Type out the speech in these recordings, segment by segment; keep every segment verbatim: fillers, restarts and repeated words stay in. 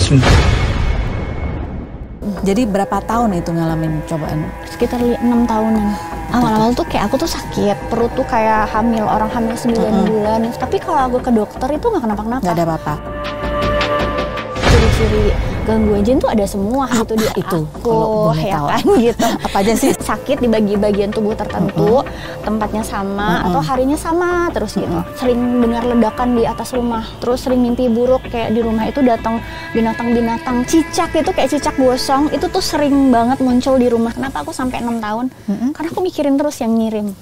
같습니다. Jadi berapa tahun itu ngalamin cobaan? Sekitar enam tahunan. Awal-awal tuh kayak aku tuh sakit, perut tuh kayak hamil, orang hamil sembilan mm-hmm. bulan. Tapi kalau aku ke dokter itu nggak kenapa-kenapa. Nggak ada apa-apa. Ciri-ciri gangguan jin tuh ada semua apa gitu di itu, aku, ya tahu. Kan gitu. Apa aja sih? Sakit di bagian tubuh tertentu, mm-hmm. tempatnya sama, mm-hmm. atau harinya sama terus gitu. Mm-hmm. Sering dengar ledakan di atas rumah, terus sering mimpi buruk kayak di rumah itu datang binatang-binatang, cicak itu kayak cicak gosong, itu tuh sering banget muncul di rumah. Kenapa aku sampai enam tahun? Mm-hmm. Karena aku mikirin terus yang ngirim.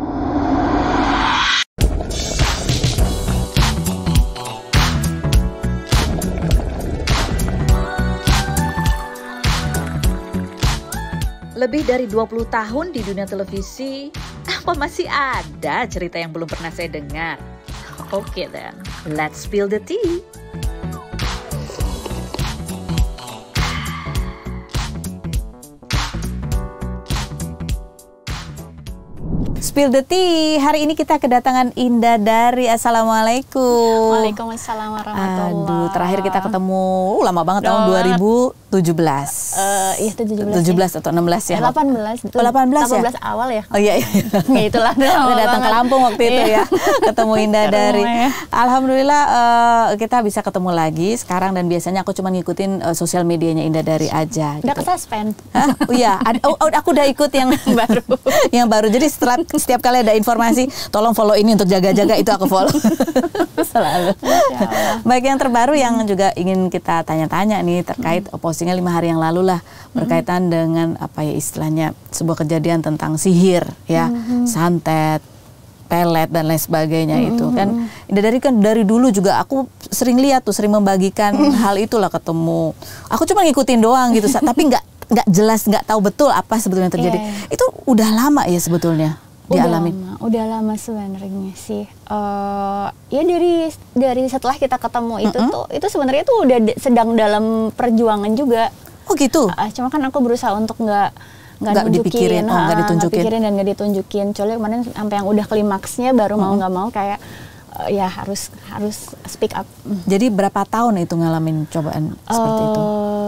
Lebih dari dua puluh tahun di dunia televisi, apa masih ada cerita yang belum pernah saya dengar? Oke then, let's spill the tea. Spill the tea. Hari ini kita kedatangan Indah Dari. Assalamualaikum. Waalaikumsalam warahmatullahi. Aduh, terakhir kita ketemu uh, lama banget tahun dua ribu tujuh belas. Uh, iya tujuh belas. tujuh belas ya? Atau enam belas ya? delapan belas. Oh, delapan belas ya? delapan belas awal ya? Oh iya iya. Ya itulah. Kita datang ke Lampung waktu itu ya. Ketemu Indah Dari. Ya. Alhamdulillah uh, kita bisa ketemu lagi sekarang, dan biasanya aku cuma ngikutin uh, sosial medianya Indah Dari aja. Udah gitu. kesuspend. Hah? Oh iya, ad, oh, aku udah ikut yang baru. Yang baru. Jadi setelah setiap kali ada informasi, tolong follow ini untuk jaga-jaga, itu aku follow. Selalu. Baik, yang terbaru yang juga ingin kita tanya-tanya nih terkait hmm. postingnya lima hari yang lalu lah, berkaitan hmm. dengan apa ya istilahnya, sebuah kejadian tentang sihir ya, hmm. santet, pelet dan lain sebagainya. hmm. Itu kan Indah Dari kan dari dulu juga aku sering lihat tuh, sering membagikan hal itulah, ketemu. Aku cuma ngikutin doang gitu, tapi nggak nggak jelas, nggak tahu betul apa sebetulnya terjadi. Yeah. Itu udah lama ya sebetulnya dialami? Udah lama, udah lama sebenarnya sih. Uh, ya dari dari setelah kita ketemu itu mm-hmm. tuh, itu sebenarnya tuh udah de- sedang dalam perjuangan juga. Oh gitu? Uh, cuma kan aku berusaha untuk nggak nggak dipikirin, oh, nggak ditunjukin. Nggak pikirin dan nggak ditunjukin. Soalnya kemarin sampai yang udah klimaksnya baru mm-hmm. mau nggak mau kayak uh, ya harus harus speak up. Jadi berapa tahun itu ngalamin cobaan uh, seperti itu?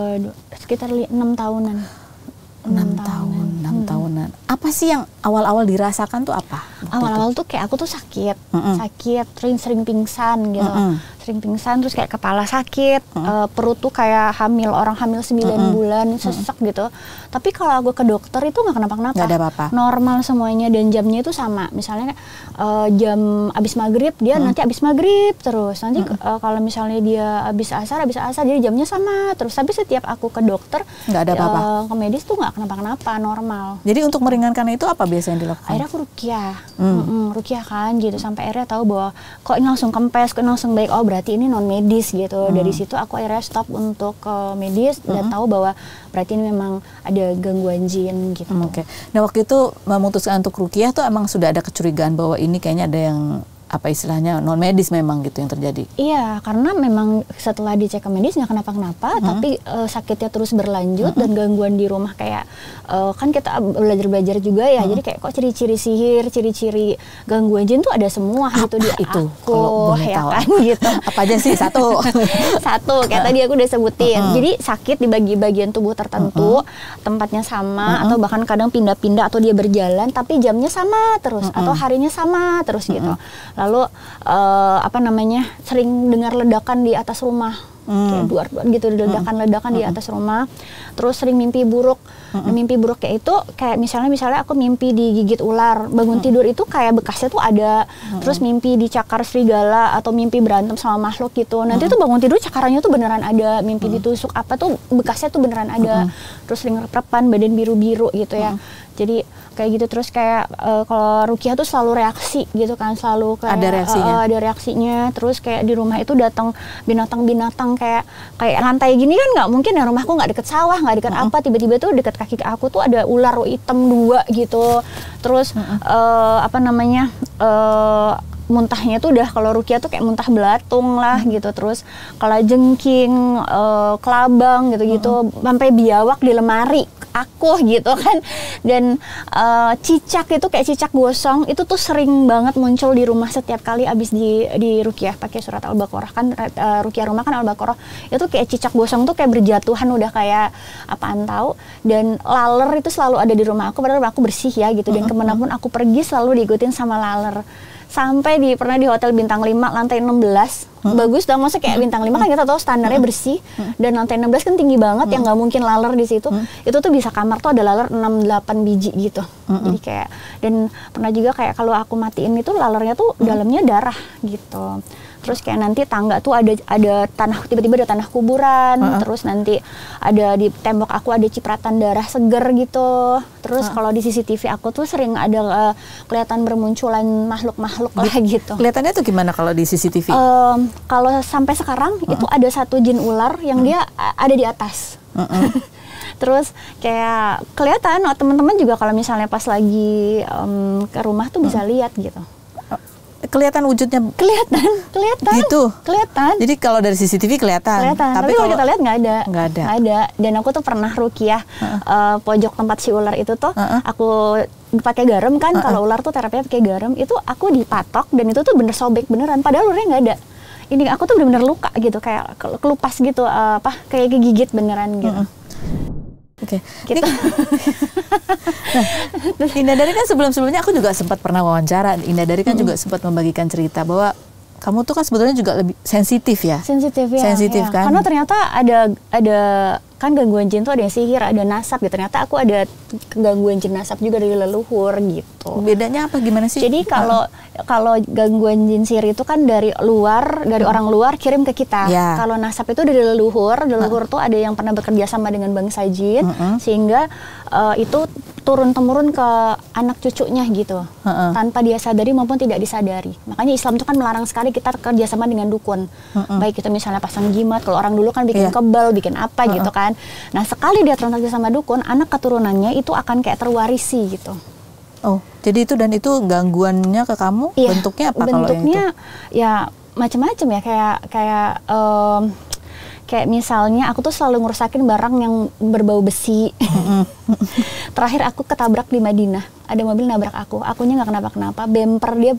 Sekitar enam tahunan. enam tahun, enam hmm. tahunan. Apa sih yang awal-awal dirasakan tuh apa? Awal-awal tuh kayak aku tuh sakit, mm-mm. sakit, sering-sering pingsan gitu. Mm-mm. Sering pingsan, terus kayak kepala sakit, uh, perut tuh kayak hamil, orang hamil sembilan Mm-mm. bulan, sesek mm-mm. gitu. Tapi kalau aku ke dokter itu nggak kenapa-kenapa. Nggak ada apa-apa. Normal semuanya, dan jamnya itu sama. Misalnya uh, jam abis maghrib, dia mm. nanti abis maghrib terus. Nanti mm. uh, kalau misalnya dia abis asar, abis asar, jadi jamnya sama terus. Tapi setiap aku ke dokter, nggak ada apa-apa. Uh, ke medis tuh nggak kenapa-kenapa, normal. Jadi untuk meringankan itu apa biasanya yang dilakukan? Akhirnya aku rukyah, hmm. rukyah kan gitu, sampai akhirnya tahu bahwa kok ini langsung kempes, kok ini langsung baik, oh berarti ini non medis gitu. Hmm. Dari situ aku akhirnya stop untuk ke medis hmm. dan tahu bahwa berarti ini memang ada gangguan jin gitu. Hmm, Oke. Okay. Nah waktu itu memutuskan untuk rukyah tuh emang sudah ada kecurigaan bahwa ini kayaknya ada yang apa istilahnya non medis memang gitu yang terjadi? Iya, karena memang setelah dicek ke medis nggak kenapa-kenapa, hmm. tapi uh, sakitnya terus berlanjut hmm. dan gangguan di rumah kayak uh, kan kita belajar-belajar juga ya, hmm. jadi kayak kok ciri-ciri sihir, ciri-ciri gangguan jin tuh ada semua apa gitu di itu? Aku, kalau boleh ya tahu kan gitu. Apa aja sih? Satu, satu kayak tadi aku udah sebutin. Hmm. Jadi sakit di bagian tubuh tertentu, hmm. tempatnya sama, hmm. atau bahkan kadang pindah-pindah atau dia berjalan, tapi jamnya sama terus hmm. atau harinya sama terus hmm. gitu. Lalu uh, apa namanya, sering dengar ledakan di atas rumah, hmm. kayak duar-duar gitu, ledakan-ledakan hmm. di atas rumah. Terus sering mimpi buruk. Hmm. Nah, mimpi buruk kayak itu kayak misalnya misalnya aku mimpi digigit ular, bangun hmm. tidur itu kayak bekasnya tuh ada. Hmm. Terus mimpi dicakar serigala atau mimpi berantem sama makhluk gitu. Nanti hmm. tuh bangun tidur cakarannya tuh beneran ada. Mimpi hmm. ditusuk apa tuh bekasnya tuh beneran ada. Hmm. Terus sering rep-repan, badan biru-biru gitu ya. Hmm. Jadi kayak gitu, terus kayak uh, kalau rukyah tuh selalu reaksi gitu kan, selalu kayak ada reaksinya. Uh, ada reaksinya. Terus kayak di rumah itu datang binatang-binatang kayak kayak lantai gini kan nggak mungkin ya, rumahku nggak deket sawah, nggak deket uh-uh. apa, tiba-tiba tuh deket kaki aku tuh ada ular hitam dua gitu. Terus uh-uh. uh, apa namanya uh, muntahnya tuh udah kalau ruqyah tuh kayak muntah belatung lah gitu, terus kalajengking, uh, kelabang gitu-gitu, uh-uh. sampai biawak di lemari aku gitu kan. Dan uh, cicak itu kayak cicak gosong itu tuh sering banget muncul di rumah setiap kali abis di di ruqyah pakai surat Al-Baqarah kan, uh, ruqyah rumah kan Al-Baqarah, itu kayak cicak gosong tuh kayak berjatuhan udah kayak apaan tahu. Dan laler itu selalu ada di rumah aku, padahal aku bersih ya gitu, dan kemanapun aku pergi selalu diikutin sama laler. Sampai di pernah di hotel bintang lima lantai enam belas, hmm. bagus dong, maksudnya kayak bintang lima kan kita tahu standarnya bersih, hmm. dan lantai enam belas kan tinggi banget, hmm. yang nggak mungkin laler di situ. Hmm. Itu tuh bisa kamar tuh ada laler enam delapan biji gitu. Hmm. Jadi kayak, dan pernah juga kayak kalau aku matiin itu lalernya tuh hmm. dalamnya darah gitu. Terus kayak nanti tangga tuh ada ada tanah, tiba-tiba ada tanah kuburan, uh-uh. terus nanti ada di tembok aku ada cipratan darah seger gitu. Terus uh-uh. kalau di C C T V aku tuh sering ada uh, kelihatan bermunculan makhluk-makhluk lah gitu. Kelihatannya tuh gimana kalau di C C T V? Um, kalau sampai sekarang uh-uh. itu ada satu jin ular yang uh-uh. dia ada di atas. Uh-uh. Terus kayak kelihatan, oh, teman-teman juga kalau misalnya pas lagi um, ke rumah tuh bisa uh-uh. lihat gitu. Kelihatan wujudnya, kelihatan, kelihatan, gitu, kelihatan. Jadi kalau dari C C T V kelihatan, kelihatan. Tapi, Tapi kalau kita lihat nggak ada, nggak ada. ada. Dan aku tuh pernah ruqyah uh-uh. uh, pojok tempat si ular itu tuh, uh-uh. aku pakai garam kan, uh-uh. kalau ular tuh terapinya pakai garam, itu aku dipatok dan itu tuh bener sobek beneran. Padahal ularnya nggak ada. Ini aku tuh bener-bener luka gitu, kayak kelupas gitu, uh, apa kayak kegigit beneran gitu. Uh-uh. Oke, okay. Gitu. Nah, Indah Dari kan sebelum-sebelumnya aku juga sempat pernah wawancara. Indah Dari kan mm-hmm. juga sempat membagikan cerita bahwa kamu tuh kan sebetulnya juga lebih sensitif ya. Sensitif ya. Sensitif ya. Karena Kan. ternyata ada ada kan gangguan jin tuh ada yang sihir, ada nasab gitu. Ternyata aku ada gangguan jin nasab juga dari leluhur gitu. Bedanya apa, gimana sih? Jadi kalau uh. kalau gangguan jin sihir itu kan dari luar, dari hmm. orang luar kirim ke kita. Ya. Kalau nasab itu dari leluhur, leluhur uh. tuh ada yang pernah bekerja sama dengan bangsa jin, uh-uh. sehingga uh, itu turun temurun ke anak cucunya gitu, uh-uh. tanpa dia sadari maupun tidak disadari. Makanya Islam itu kan melarang sekali kita kerjasama dengan dukun, uh-uh. baik itu misalnya pasang jimat, kalau orang dulu kan bikin yeah. kebal, bikin apa uh-uh. gitu kan. Nah sekali dia transaksi sama dukun, anak keturunannya itu akan kayak terwarisi gitu. Oh, jadi itu, dan itu gangguannya ke kamu, iya, bentuknya apa kalau yang itu? Bentuknya ya macam-macam ya, kayak kayak um, kayak misalnya aku tuh selalu ngerusakin barang yang berbau besi. Terakhir aku ketabrak di Madinah, ada mobil nabrak aku, akunya nggak kenapa-kenapa, bemper dia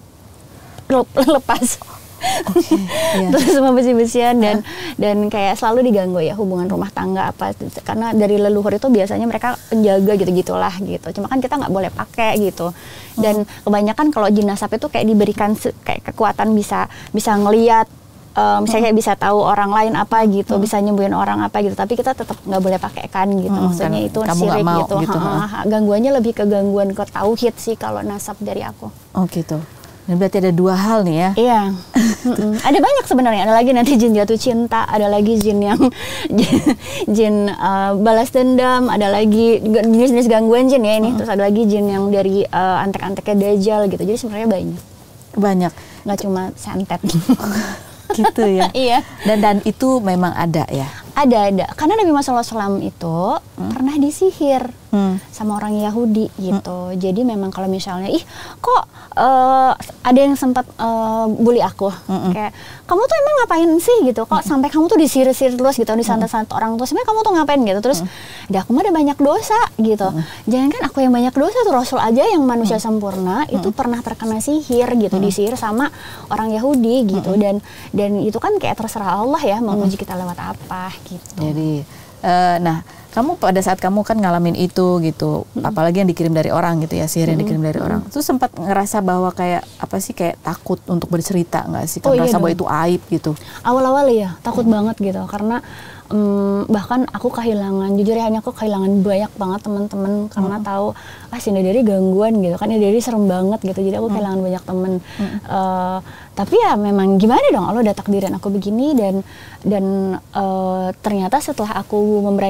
lepas. Okay, iya. Terus semua besi-besian dan uh. dan kayak selalu diganggu ya hubungan rumah tangga apa, karena dari leluhur itu biasanya mereka penjaga gitu-gitulah gitu. Cuma kan kita nggak boleh pakai gitu. Dan uh. kebanyakan kalau jin nasab itu kayak diberikan kayak kekuatan bisa bisa ngelihat, um, misalnya kayak bisa tahu orang lain apa gitu, uh. bisa nyembuhin orang apa gitu. Tapi kita tetap nggak boleh pakai kan gitu. Uh, Maksudnya kan itu sirik gitu. gitu. Ha, ha, gangguannya lebih ke gangguan ke tauhid sih kalau nasab dari aku. Oh gitu. Dan berarti ada dua hal nih ya? Iya. Ada banyak sebenarnya. Ada lagi nanti jin jatuh cinta, ada lagi jin yang jin, jin uh, balas dendam, ada lagi jenis-jenis gangguan jin ya ini. Uh-huh. Terus ada lagi jin yang dari uh, antek-anteknya Dajjal gitu. Jadi sebenarnya banyak. Banyak. Nggak cuma santet. Gitu ya? Iya. Dan dan itu memang ada ya? Ada, ada. Karena Nabi Muhammad shallallahu alaihi wasallam itu hmm. pernah disihir hmm. sama orang Yahudi gitu. Hmm. Jadi memang kalau misalnya, ih kok uh, ada yang sempat uh, bully aku. Hmm. Kayak, kamu tuh emang ngapain sih gitu? Kok hmm. sampai kamu tuh disihir-sihir terus gitu, disantet-santet hmm. orang tuh. Sebenarnya kamu tuh ngapain gitu? Terus, hmm. aku mah ada banyak dosa gitu. Hmm. Jangan kan aku yang banyak dosa tuh, Rasul aja yang manusia hmm. sempurna, hmm. itu pernah terkena sihir gitu. Hmm. Disihir sama orang Yahudi gitu. Hmm. Dan dan itu kan kayak terserah Allah ya, mau nguji kita lewat apa. Gitu. Jadi, uh, nah, kamu pada saat kamu kan ngalamin itu gitu, mm-hmm. apalagi yang dikirim dari orang gitu ya, sihir yang mm-hmm. dikirim dari orang, itu sempat ngerasa bahwa kayak apa sih, kayak takut untuk bercerita nggak sih? Kan oh, merasa iya bahwa itu aib gitu. Awal-awal ya, takut mm-hmm. banget gitu, karena um, bahkan aku kehilangan, jujur ya, hanya aku kehilangan banyak banget teman-teman karena mm-hmm. tahu ah si Indah Dari gangguan gitu kan, Indah Dari serem banget gitu, jadi aku mm-hmm. kehilangan banyak teman. Mm-hmm. Uh, tapi ya memang gimana dong, Allah udah takdirin aku begini, dan dan uh, ternyata setelah aku memberanikan diri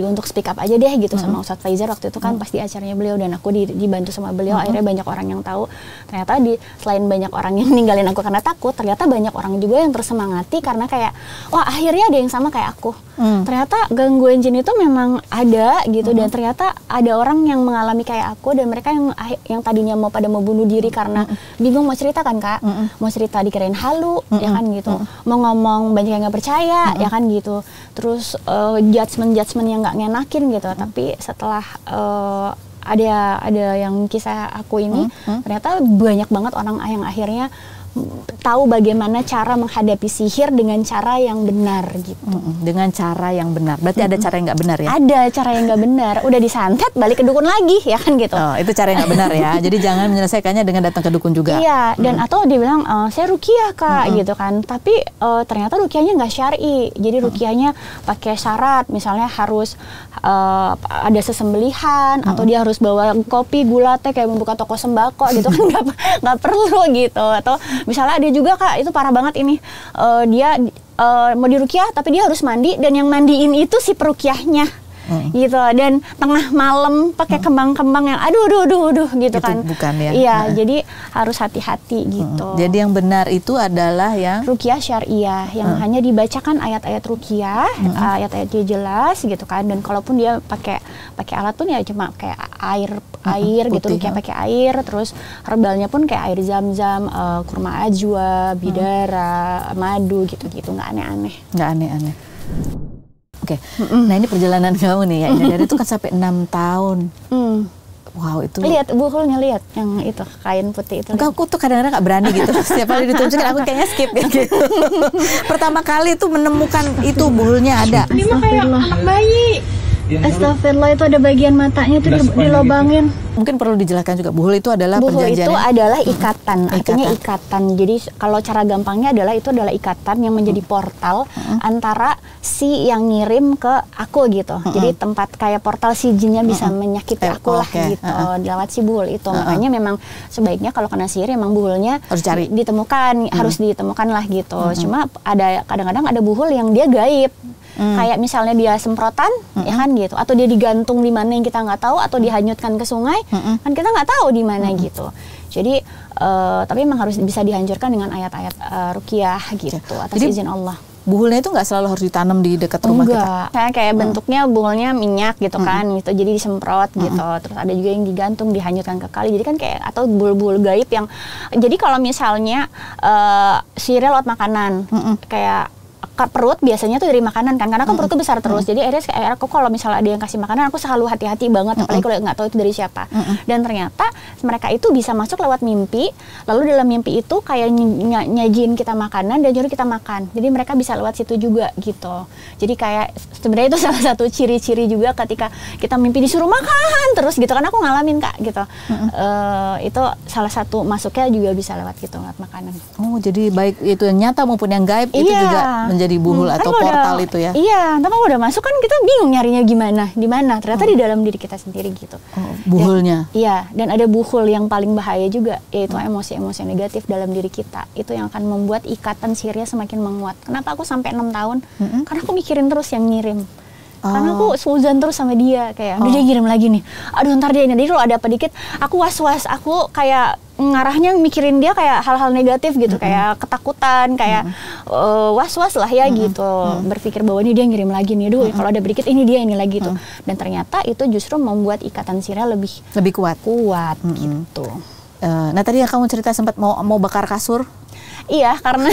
untuk speak up aja deh gitu mm-hmm. sama Ustadz Faizar waktu itu kan mm-hmm. pas di acaranya beliau, dan aku di, dibantu sama beliau, mm-hmm. akhirnya banyak orang yang tahu. Ternyata di selain banyak orang yang ninggalin aku karena takut, ternyata banyak orang juga yang tersemangati karena kayak wah akhirnya ada yang sama kayak aku. Mm. Ternyata gangguan jin itu memang ada gitu, mm-hmm. dan ternyata ada orang yang mengalami kayak aku, dan mereka yang yang tadinya mau pada mau bunuh diri karena mm-hmm. bingung mau cerita kan Kak, mm-hmm. mau cerita dikirain halu, mm-hmm. ya kan gitu, mm-hmm. mau ngomong banyak yang nggak percaya, mm-hmm. ya kan gitu, terus uh, judgement judgement yang nggak ngenakin gitu, mm-hmm. tapi setelah uh, ada ada yang kisah aku ini, mm-hmm. ternyata banyak banget orang yang akhirnya tahu bagaimana cara menghadapi sihir dengan cara yang benar gitu. Mm-mm, dengan cara yang benar. Berarti mm-mm. ada cara yang nggak benar ya? Ada cara yang nggak benar. Udah disantet balik ke dukun lagi ya kan gitu. Oh, itu cara yang nggak benar ya. Jadi jangan menyelesaikannya dengan datang ke dukun juga. Iya. Dan mm-hmm. atau dia bilang e, saya ruqyah Kak mm-hmm. gitu kan. Tapi uh, ternyata ruqyahnya nggak syar'i. Jadi ruqyahnya pakai syarat. Misalnya harus uh, ada sesembelihan mm-hmm. atau dia harus bawa kopi, gula, teh kayak membuka toko sembako gitu kan, nggak nggak perlu gitu. Atau misalnya ada juga Kak, itu parah banget ini, uh, dia uh, mau diruqyah tapi dia harus mandi, dan yang mandiin itu si peruqyahnya. Hmm. Gitu, dan tengah malam pakai hmm. kembang-kembang yang aduh aduh aduh aduh gitu itu kan. Bukan ya. Iya, nah. jadi harus hati-hati gitu. Hmm. Jadi yang benar itu adalah yang ruqyah syariah, yang hmm. hanya dibacakan ayat-ayat ruqyah, hmm. ayat-ayatnya jelas gitu kan. Dan kalaupun dia pakai pakai alat pun ya cuma kayak air air hmm. gitu, ruqyah pakai air, terus herbalnya pun kayak air zam-zam, uh, kurma ajwa, bidara, hmm. madu gitu-gitu, nggak aneh-aneh. Nggak aneh-aneh. Oke, okay. mm-hmm. nah ini perjalanan kamu nih ya, dari itu kan sampai enam tahun. Mm. Wow, itu. Lihat buhulnya, lihat yang itu kain putih itu. Enggak, aku tuh kadang-kadang nggak berani gitu. Setiap kali ditunjukin aku kayaknya skip gitu. Pertama kali tuh menemukan itu buhulnya ada. Ini mah kayak anak bayi. Astagfirullah, itu ada bagian matanya tuh dilobangin. Mungkin perlu dijelaskan juga, buhul itu adalah buhul perjanjian. Buhul itu adalah ikatan, ikatan, artinya ikatan. Jadi kalau cara gampangnya adalah itu adalah ikatan yang menjadi portal hmm. antara si yang ngirim ke aku gitu. Hmm. Jadi tempat kayak portal si jinnya bisa hmm. menyakiti aku lah okay. gitu, hmm. lewat si buhul itu. Hmm. Makanya memang sebaiknya kalau kena sihir memang buhulnya harus cari, ditemukan, hmm. harus ditemukan lah gitu. Hmm. Cuma ada kadang-kadang ada buhul yang dia gaib. Hmm. Kayak misalnya dia semprotan, hmm. ya kan gitu, atau dia digantung di mana yang kita nggak tahu, atau dihanyutkan ke sungai, hmm. kan kita nggak tahu di mana hmm. gitu. Jadi, uh, tapi memang harus bisa dihancurkan dengan ayat-ayat uh, ruqyah gitu, atas Jadi, izin Allah. Buhulnya itu nggak selalu harus ditanam di dekat rumah Enggak. kita? Kayak, kayak hmm. bentuknya buhulnya minyak gitu kan, hmm. gitu, jadi disemprot hmm. gitu. Terus ada juga yang digantung, dihanyutkan ke kali. Jadi kan kayak, atau buhul-buhul gaib yang, jadi kalau misalnya uh, sihirnya lewat makanan, hmm. kayak perut biasanya tuh dari makanan kan, karena kan mm-hmm. perutku besar terus, mm-hmm. jadi akhirnya aku kalau misalnya ada yang kasih makanan, aku selalu hati-hati banget, mm-hmm. apalagi kalau nggak tahu itu dari siapa. Mm-hmm. Dan ternyata mereka itu bisa masuk lewat mimpi, lalu dalam mimpi itu kayak ny- nyajin kita makanan dan nyuruh kita makan, jadi mereka bisa lewat situ juga gitu. Jadi kayak sebenarnya itu salah satu ciri-ciri juga ketika kita mimpi disuruh makan terus gitu, karena aku ngalamin Kak gitu. Mm-hmm. uh, itu salah satu masuknya juga bisa lewat gitu, lewat makanan. Oh, jadi baik itu yang nyata maupun yang gaib iya. itu juga menjadi di buhul hmm, atau kan portal udah, itu ya. Iya, tapi kalau udah masuk kan kita bingung nyarinya gimana, di mana. Ternyata oh. di dalam diri kita sendiri gitu. Oh, buhulnya. Dan, iya, dan ada buhul yang paling bahaya juga, yaitu hmm. emosi-emosi negatif dalam diri kita. Itu yang akan membuat ikatan sihirnya semakin menguat. Kenapa aku sampai enam tahun? Hmm. Karena aku mikirin terus yang ngirim. Oh. Karena aku suzon terus sama dia, kayak oh. dia ngirim lagi nih. Aduh, ntar dia ini. Jadi kalau ada apa dikit, aku was-was, aku kayak ngarahnya mikirin dia kayak hal-hal negatif gitu, mm-hmm. kayak ketakutan, kayak mm-hmm. uh, was-was lah ya mm-hmm. gitu, mm-hmm. berpikir bahwa ini dia ngirim lagi nih, duh mm-hmm. kalau ada sedikit ini dia ini lagi tuh, mm-hmm. dan ternyata itu justru membuat ikatan sihirnya lebih lebih kuat, kuat mm-hmm. gitu. Uh, nah tadi yang kamu cerita sempat mau mau bakar kasur. Iya, karena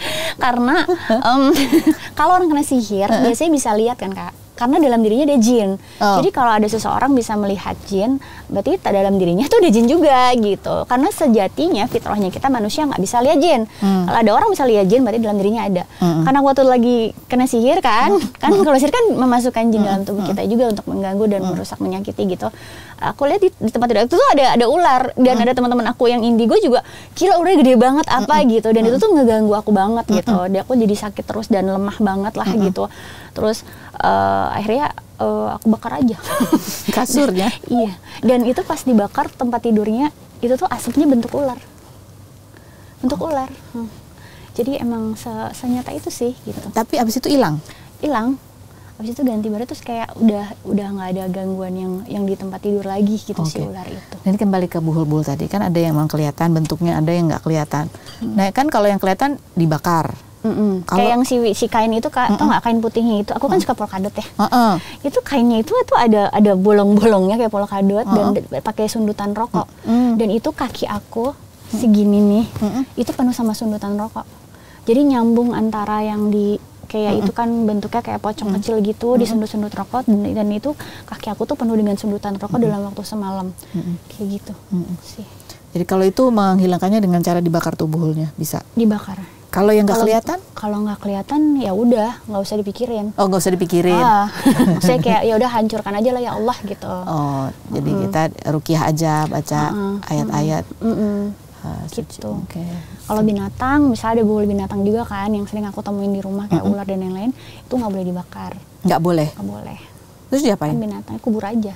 karena um, kalau orang kena sihir uh-uh. biasanya bisa lihat kan Kak. Karena dalam dirinya ada jin. Oh. Jadi kalau ada seseorang bisa melihat jin, berarti dalam dirinya tuh ada jin juga gitu. Karena sejatinya fitrahnya kita manusia nggak bisa lihat jin. Hmm. Kalau ada orang bisa lihat jin, berarti dalam dirinya ada. Hmm. Karena waktu lagi kena sihir kan, hmm. kan kalau sihir kan memasukkan jin hmm. dalam tubuh kita juga untuk mengganggu dan hmm. merusak, menyakiti gitu. Aku lihat di, di tempat tidur itu tuh ada ada ular, dan hmm. ada teman-teman aku yang indigo juga, gila ularnya gede banget apa hmm. gitu, dan hmm. itu tuh ngeganggu aku banget gitu. Hmm. Dia aku jadi sakit terus dan lemah banget lah hmm. gitu. Terus uh, akhirnya uh, aku bakar aja kasurnya. Iya, dan itu pas dibakar tempat tidurnya itu tuh asapnya bentuk ular, bentuk oh. ular. Hmm. Jadi emang se- senyata itu sih gitu. Tapi abis itu hilang? Hilang. Habis itu ganti baru terus kayak udah udah nggak ada gangguan yang yang di tempat tidur lagi gitu okay. si ular itu. Dan kembali ke buhul-buhul tadi kan ada yang memang kelihatan bentuknya, ada yang nggak kelihatan. Hmm. Nah kan kalau yang kelihatan dibakar. Mm-mm. Kayak yang si si kain itu kak, tau nggak kain putihnya itu? Aku kan mm. suka polkadot ya. Uh-uh. Itu kainnya itu tuh ada ada bolong-bolongnya kayak polkadot uh-uh. dan pakai sundutan rokok. Mm. Dan itu kaki aku segini nih, mm-mm. itu penuh sama sundutan rokok. Jadi nyambung antara yang di kayak mm-mm. itu kan bentuknya kayak pocong mm-mm. kecil gitu, mm-mm. disundut-sundut rokok dan, dan itu kaki aku tuh penuh dengan sundutan rokok mm-mm. dalam waktu semalam. Mm-mm. Kayak gitu mm-mm. sih. Jadi kalau itu menghilangkannya dengan cara dibakar tuh buhulnya bisa? Dibakar. Kalau yang nggak kelihatan? Kalau nggak kelihatan ya udah nggak usah dipikirin. Oh nggak usah dipikirin. Ah, saya kayak ya udah hancurkan aja lah ya Allah gitu. Oh jadi mm. kita ruqyah aja baca uh-uh. ayat-ayat. Mm -mm. Uh, gitu. Okay. Kalau binatang, misalnya ada buhul binatang juga kan yang sering aku temuin di rumah kayak mm-hmm. ular dan lain-lain, itu nggak boleh dibakar. Nggak boleh. Nggak boleh. Terus diapain? Kan binatangnya kubur aja.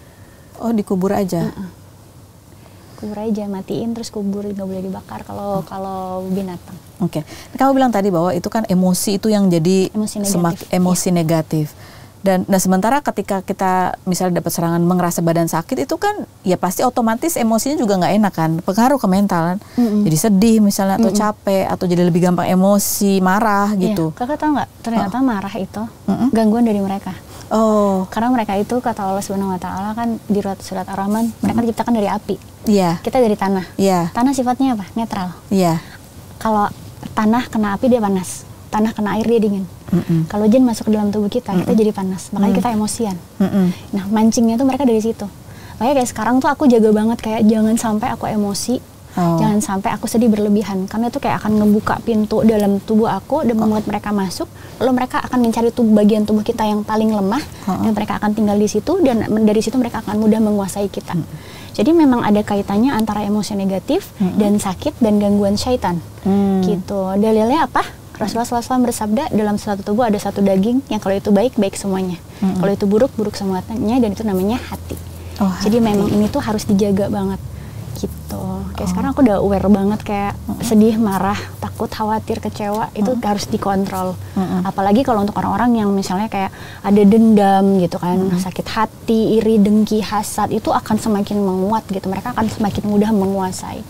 Oh dikubur aja. Uh-uh. Kubur aja, matiin terus kubur, nggak boleh dibakar kalau oh. kalau binatang. Oke, okay. Kamu bilang tadi bahwa itu kan emosi itu yang jadi emosi negatif. Semak, emosi ya. negatif. Dan nah sementara ketika kita misalnya dapat serangan mengerasa badan sakit itu kan ya pasti otomatis emosinya juga nggak enak kan, pengaruh ke mental kan. Mm-hmm. Jadi sedih misalnya atau mm-hmm. capek atau jadi lebih gampang emosi, marah gitu. Iya. Kakak tahu nggak? Ternyata oh. marah itu mm-hmm. gangguan dari mereka. Oh, karena mereka itu kata Allah Subhanahu Wa Taala kan di surat Ar-Rahman mereka hmm. diciptakan dari api. Iya. Yeah. Kita dari tanah. Iya. Yeah. Tanah sifatnya apa? Netral. Iya. Yeah. Kalau tanah kena api dia panas, tanah kena air dia dingin. Mm-mm. Kalau jin masuk ke dalam tubuh kita, Mm-mm. kita jadi panas. Makanya Mm-mm. kita emosian. Mm-mm. Nah mancingnya tuh mereka dari situ. Makanya kayak sekarang tuh aku jaga banget kayak jangan sampai aku emosi. Oh. Jangan sampai aku sedih berlebihan karena itu kayak akan ngebuka pintu dalam tubuh aku dan membuat oh. mereka masuk, lalu mereka akan mencari tubuh bagian tubuh kita yang paling lemah oh. dan mereka akan tinggal di situ dan dari situ mereka akan mudah menguasai kita. Hmm. Jadi memang ada kaitannya antara emosi negatif hmm. dan sakit dan gangguan syaitan. Hmm. Gitu. Dalilnya apa? Rasulullah shallallahu alaihi wasallam bersabda dalam satu tubuh ada satu daging yang kalau itu baik baik semuanya, hmm. kalau itu buruk buruk semuanya dan itu namanya hati. Oh, Jadi hati. memang ini tuh harus dijaga banget. Gitu. Kayak oh. sekarang aku udah aware banget kayak mm-hmm. sedih, marah, takut, khawatir, kecewa mm-hmm. itu harus dikontrol. Mm-hmm. Apalagi kalau untuk orang-orang yang misalnya kayak ada dendam gitu kan, mm-hmm. sakit hati, iri, dengki, hasad itu akan semakin menguat gitu. Mereka akan semakin mudah menguasai.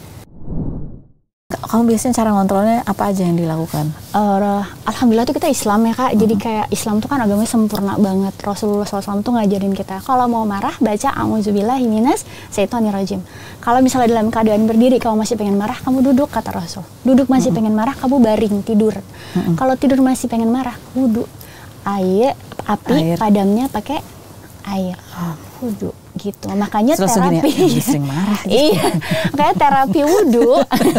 Kamu biasanya cara ngontrolnya apa aja yang dilakukan? Uh, Alhamdulillah tuh kita Islam ya kak, mm-hmm. jadi kayak Islam tuh kan agamanya sempurna banget. Rasulullah shallallahu alaihi wasallam tuh ngajarin kita kalau mau marah baca a'udzubillahi minas syaitonirrajim. Kalau misalnya dalam keadaan berdiri kamu masih pengen marah, kamu duduk kata Rasul. Duduk masih mm-hmm. pengen marah, kamu baring tidur. Mm-hmm. Kalau tidur masih pengen marah, wudhu. Air, api, air. padamnya pakai air. Oh. Wudhu. Gitu, makanya Terus terapi ya, sering marah gitu. Iya, makanya terapi wudhu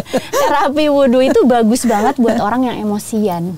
terapi wudhu itu bagus banget buat orang yang emosian.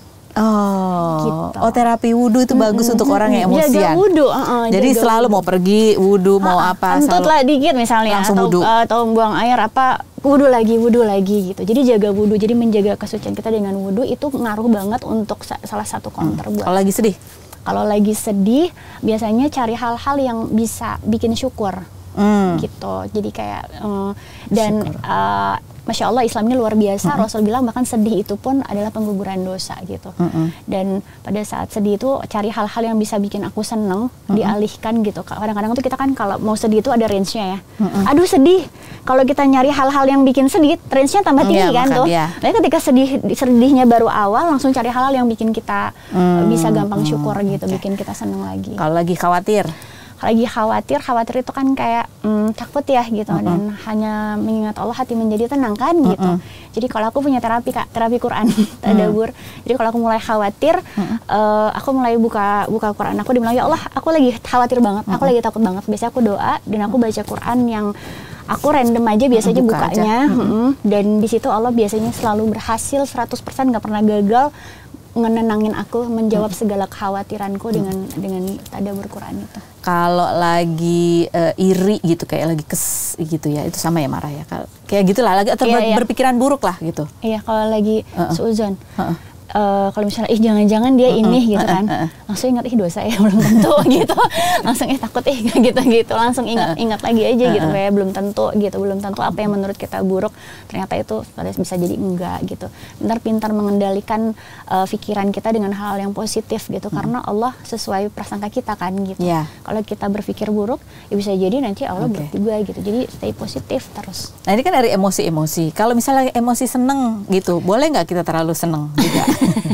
Oh, gitu. oh terapi wudhu itu mm-hmm. bagus untuk orang yang emosian. Jaga wudhu, uh-uh, jadi jaga selalu wudhu. Mau pergi wudhu, mau uh-uh, apa? Kentut lah dikit misalnya, atau uh, atau buang air apa, wudhu lagi, wudhu lagi gitu. Jadi jaga wudhu, jadi menjaga kesucian kita dengan wudhu itu ngaruh banget untuk sa- salah satu counter hmm. buat. Kalau lagi sedih? Kalau lagi sedih, biasanya cari hal-hal yang bisa bikin syukur, mm. gitu. Jadi kayak um, dan uh, Masya Allah Islam ini luar biasa. Mm-hmm. Rasul bilang bahkan sedih itu pun adalah pengguguran dosa gitu. Mm-hmm. Dan pada saat sedih itu cari hal-hal yang bisa bikin aku seneng, mm-hmm. dialihkan gitu. Kadang-kadang tuh kita kan kalau mau sedih itu ada range-nya ya. Mm-hmm. Aduh sedih. Kalau kita nyari hal-hal yang bikin sedih, range-nya tambah tinggi mm, kan tuh. Dia. Nah ketika sedih sedihnya baru awal, langsung cari hal-hal yang bikin kita mm, bisa gampang syukur mm, gitu, okay. bikin kita seneng lagi. Kalau lagi khawatir? Lagi khawatir, khawatir itu kan kayak mm, takut ya gitu, mm-hmm. dan hanya mengingat Allah hati menjadi tenang kan mm-hmm. gitu. Jadi kalau aku punya terapi kak, terapi Quran, tadabur. Mm-hmm. Jadi kalau aku mulai khawatir, mm-hmm. uh, aku mulai buka buka Quran. Aku dibilang ya Allah, aku lagi khawatir banget, mm-hmm. aku lagi takut banget. Biasanya aku doa dan aku baca Quran yang aku random aja biasanya Buka bukanya, aja. Mm-hmm. dan di situ Allah biasanya selalu berhasil seratus persen nggak pernah gagal ngenenangin aku, menjawab hmm. segala kekhawatiranku hmm. dengan dengan tadabbur Quran itu. Kalau lagi uh, iri gitu, kayak lagi kes gitu ya, itu sama ya marah ya, kayak gitulah, lagi atau iya, ber- iya. berpikiran buruk lah gitu. Iya, kalau lagi uh-uh. suuzon. Uh-uh. uh, kalau misalnya ih jangan-jangan dia ini uh-uh. gitu kan, uh-uh. langsung ingat ih dosa ya belum tentu gitu, langsung eh takut ih gitu-gitu, langsung ingat-ingat lagi aja gitu uh-uh. kayak belum tentu gitu, belum tentu apa yang menurut kita buruk ternyata itu bisa jadi enggak gitu. Pintar-pintar mengendalikan uh, pikiran kita dengan hal yang positif gitu, uh-uh. karena Allah sesuai prasangka kita kan gitu. Yeah. Kalau kita berpikir buruk ya bisa jadi nanti Allah okay. buruk juga gitu. Jadi stay positif terus. Nah ini kan dari emosi-emosi. Kalau misalnya emosi seneng gitu, boleh nggak kita terlalu seneng juga?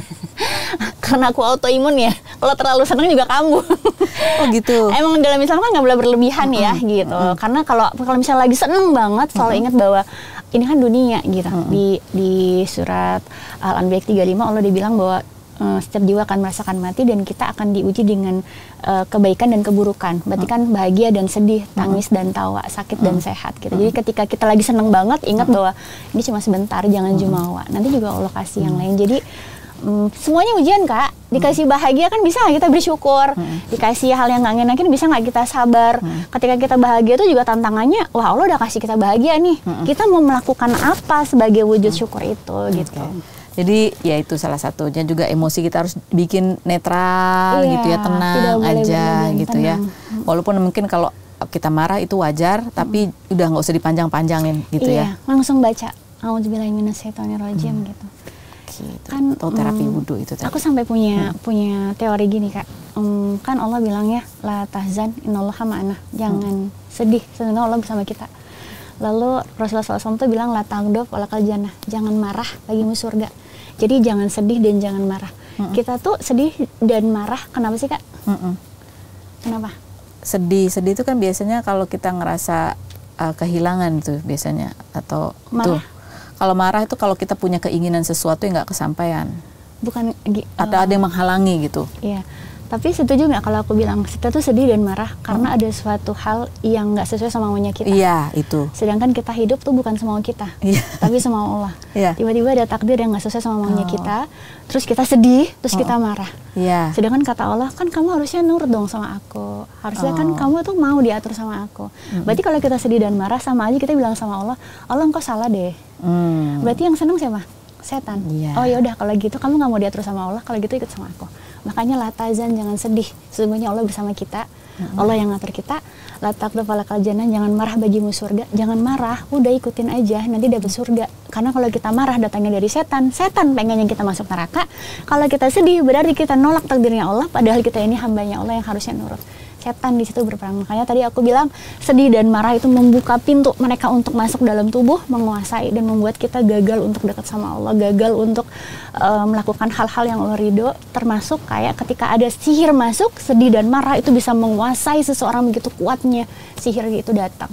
Karena aku autoimun ya, kalau terlalu seneng juga kambuh. Oh gitu. Emang dalam Islam kan nggak boleh berlebihan mm-hmm. ya gitu. Mm-hmm. Karena kalau kalau misalnya lagi seneng banget, selalu mm-hmm. ingat bahwa ini kan dunia gitu. Mm-hmm. Di di surat Al-Anbiya tiga puluh lima Allah dibilang bahwa uh, setiap jiwa akan merasakan mati dan kita akan diuji dengan uh, kebaikan dan keburukan. Berarti kan bahagia dan sedih, tangis dan tawa, sakit dan sehat gitu. Jadi ketika kita lagi seneng banget, ingat bahwa ini cuma sebentar, jangan jumawa. Nanti juga Allah kasih yang lain. Jadi Hmm, semuanya ujian Kak, dikasih bahagia kan bisa nggak kita bersyukur, hmm. dikasih hal yang nggak ngenakin bisa nggak kita sabar. Hmm. Ketika kita bahagia itu juga tantangannya, wah Allah udah kasih kita bahagia nih, hmm. kita mau melakukan apa sebagai wujud syukur itu hmm. gitu. Jadi ya itu salah satunya juga emosi kita harus bikin netral iya, gitu ya, tenang aja gitu tenang. ya. Walaupun mungkin kalau kita marah itu wajar, hmm. tapi udah nggak usah dipanjang-panjangin gitu iya, ya. Langsung baca, a'udzubillahi minasyaitonirrajim hmm. gitu. Gitu. Kan atau terapi um, wudhu itu tadi. Aku sampai punya hmm. punya teori gini Kak, um, kan Allah bilang ya la tahzan innallaha ma'ana, jangan hmm. sedih sesungguhnya Allah bersama kita. Lalu Rasulullah shallallahu alaihi wasallam tuh bilang la taghdab walakal jannah, jangan marah bagimu surga. Jadi jangan sedih dan jangan marah. Hmm. Kita tuh sedih dan marah kenapa sih Kak? Hmm. Kenapa? Sedih sedih itu kan biasanya kalau kita ngerasa uh, kehilangan tuh biasanya, atau marah. Tuh. Kalau marah itu kalau kita punya keinginan sesuatu yang nggak kesampaian. Bukan uh, atau ada yang menghalangi gitu. Iya. Tapi setuju nggak kalau aku bilang kita tuh sedih dan marah karena hmm. ada suatu hal yang nggak sesuai sama maunya kita. Iya, itu. Sedangkan kita hidup tuh bukan semau kita, iya. tapi semau Allah. Iya. Tiba-tiba ada takdir yang nggak sesuai sama maunya oh. kita, terus kita sedih, terus oh. kita marah. Iya. Sedangkan kata Allah, kan kamu harusnya nurut dong sama aku. Harusnya oh. kan kamu tuh mau diatur sama aku. Mm-hmm. Berarti kalau kita sedih dan marah sama aja kita bilang sama Allah, Allah engkau salah deh. Mm. Berarti yang seneng siapa? Setan. Yeah. Oh ya udah kalau gitu kamu nggak mau diatur sama Allah, kalau gitu ikut sama aku. Makanya la tahzan, jangan sedih, sesungguhnya Allah bersama kita. Mm-hmm. Allah yang ngatur kita. La taghdab walakal jannah, jangan marah bagimu surga. Jangan marah, udah ikutin aja, nanti dapat surga. Karena kalau kita marah datangnya dari setan, setan pengennya kita masuk neraka. Kalau kita sedih berarti kita nolak takdirnya Allah, padahal kita ini hambanya Allah yang harusnya nurut. Setan di situ berperang. Makanya tadi aku bilang sedih dan marah itu membuka pintu mereka untuk masuk dalam tubuh, menguasai dan membuat kita gagal untuk dekat sama Allah, gagal untuk uh, melakukan hal-hal yang Allah ridho. Termasuk kayak ketika ada sihir masuk, sedih dan marah itu bisa menguasai seseorang, begitu kuatnya sihir itu datang.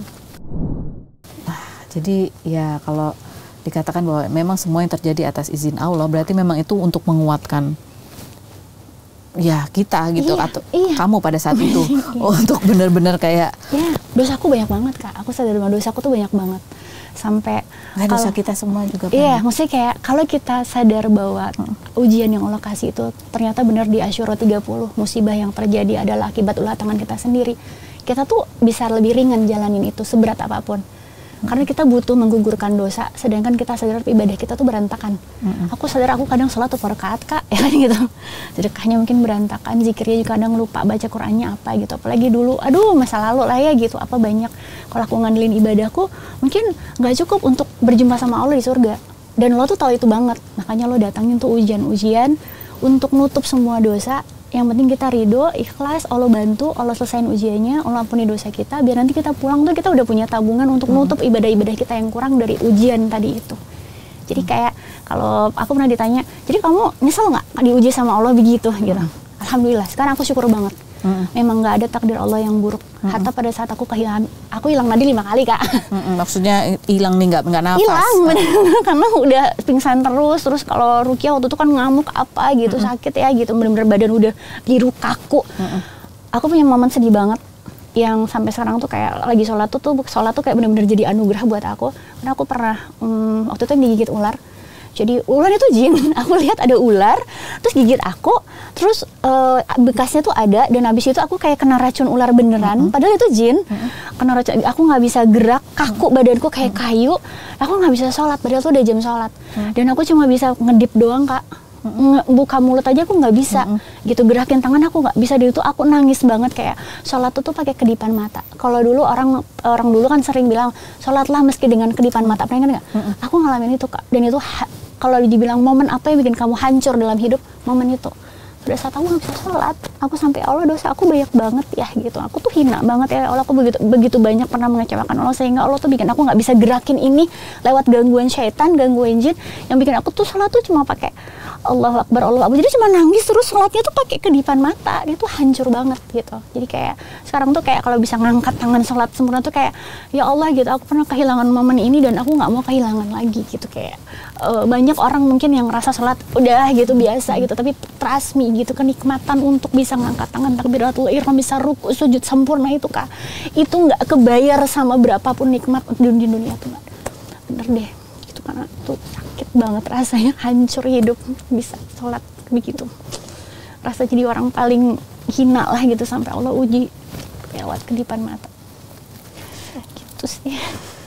Nah, jadi ya kalau dikatakan bahwa memang semua yang terjadi atas izin Allah, berarti memang itu untuk menguatkan ya kita gitu, iya, atau iya. kamu pada saat itu untuk benar-benar kayak ya, dosaku banyak banget Kak, aku sadar bahwa dosaku tuh banyak banget sampai nggak dosa kita semua juga iya banyak. Maksudnya kayak kalau kita sadar bahwa hmm. ujian yang Allah kasih itu ternyata benar di Asyura tiga puluh, musibah yang terjadi adalah akibat ulah tangan kita sendiri, kita tuh bisa lebih ringan jalanin itu seberat apapun. Karena kita butuh menggugurkan dosa, sedangkan kita sadar ibadah kita tuh berantakan. Mm-hmm. Aku sadar aku kadang sholat tuh rakaat Kak, ya kan gitu. Sedekahnya mungkin berantakan, zikirnya juga kadang lupa, baca Qur'annya apa gitu. Apalagi dulu, aduh masa lalu lah ya gitu, apa banyak. Kalau aku ngandelin ibadahku, mungkin nggak cukup untuk berjumpa sama Allah di surga. Dan lo tuh tahu itu banget, makanya lo datangin tuh ujian-ujian untuk nutup semua dosa. Yang penting kita ridho, ikhlas, Allah bantu, Allah selesain ujiannya, Allah ampuni dosa kita, biar nanti kita pulang tuh kita udah punya tabungan untuk hmm. nutup ibadah-ibadah kita yang kurang dari ujian tadi itu. Jadi kayak kalau aku pernah ditanya, jadi kamu nyesel nggak diuji sama Allah begitu gitu? Alhamdulillah, sekarang aku syukur banget. Hmm. Memang nggak ada takdir Allah yang buruk. Hmm. Hatta pada saat aku kehilangan, aku hilang nadi lima kali Kak. Hmm, maksudnya hilang nih nggak nggak nafas? Hilang bener-bener karena udah pingsan terus. Terus kalau Rukia waktu itu kan ngamuk apa gitu, hmm. sakit ya gitu, bener-bener badan udah biru kaku. Hmm. Aku punya momen sedih banget yang sampai sekarang tuh kayak lagi sholat tuh tuh sholat tuh kayak bener-bener jadi anugerah buat aku. Karena aku pernah um, waktu itu digigit ular. Jadi ular itu jin, aku lihat ada ular, terus gigit aku, terus uh, bekasnya tuh ada, dan habis itu aku kayak kena racun ular beneran, mm-hmm. padahal itu jin, mm-hmm. kena racun, aku nggak bisa gerak, kaku badanku kayak kayu, aku nggak bisa sholat, padahal tuh udah jam sholat, mm-hmm. dan aku cuma bisa ngedip doang Kak, nge- buka mulut aja aku nggak bisa, mm-hmm. gitu, gerakin tangan aku nggak bisa. Dari itu aku nangis banget, kayak sholat tuh tuh pakai kedipan mata. Kalau dulu orang orang dulu kan sering bilang sholatlah meski dengan kedipan mata, pernah nggak? Mm-hmm. Aku ngalamin itu Kak, dan itu ha- kalau dibilang momen apa yang bikin kamu hancur dalam hidup, momen itu. Pada saat aku nggak bisa sholat, aku sampai Allah dosa aku banyak banget ya gitu. Aku tuh hina banget ya Allah, aku begitu begitu banyak pernah mengecewakan Allah, sehingga Allah tuh bikin aku nggak bisa gerakin ini lewat gangguan syaitan, gangguan jin, yang bikin aku tuh sholat tuh cuma pakai Allahu Akbar, Allahu Akbar. Jadi cuma nangis terus, sholatnya tuh pakai kedipan mata, dia tuh hancur banget gitu. Jadi kayak sekarang tuh kayak kalau bisa ngangkat tangan sholat sempurna tuh kayak ya Allah gitu, aku pernah kehilangan momen ini dan aku nggak mau kehilangan lagi gitu. Kayak uh, banyak orang mungkin yang ngerasa sholat udah gitu biasa gitu, tapi trust me gitu, kenikmatan untuk bisa ngangkat tangan takbiratul ihram, bisa ruku sujud sempurna itu Kak, itu nggak kebayar sama berapapun nikmat di dunia tuh, bener deh gitu, karena tuh sakit banget rasanya, hancur hidup bisa sholat begitu, rasa jadi orang paling hina lah gitu, sampai Allah uji lewat kedipan mata gitu sih.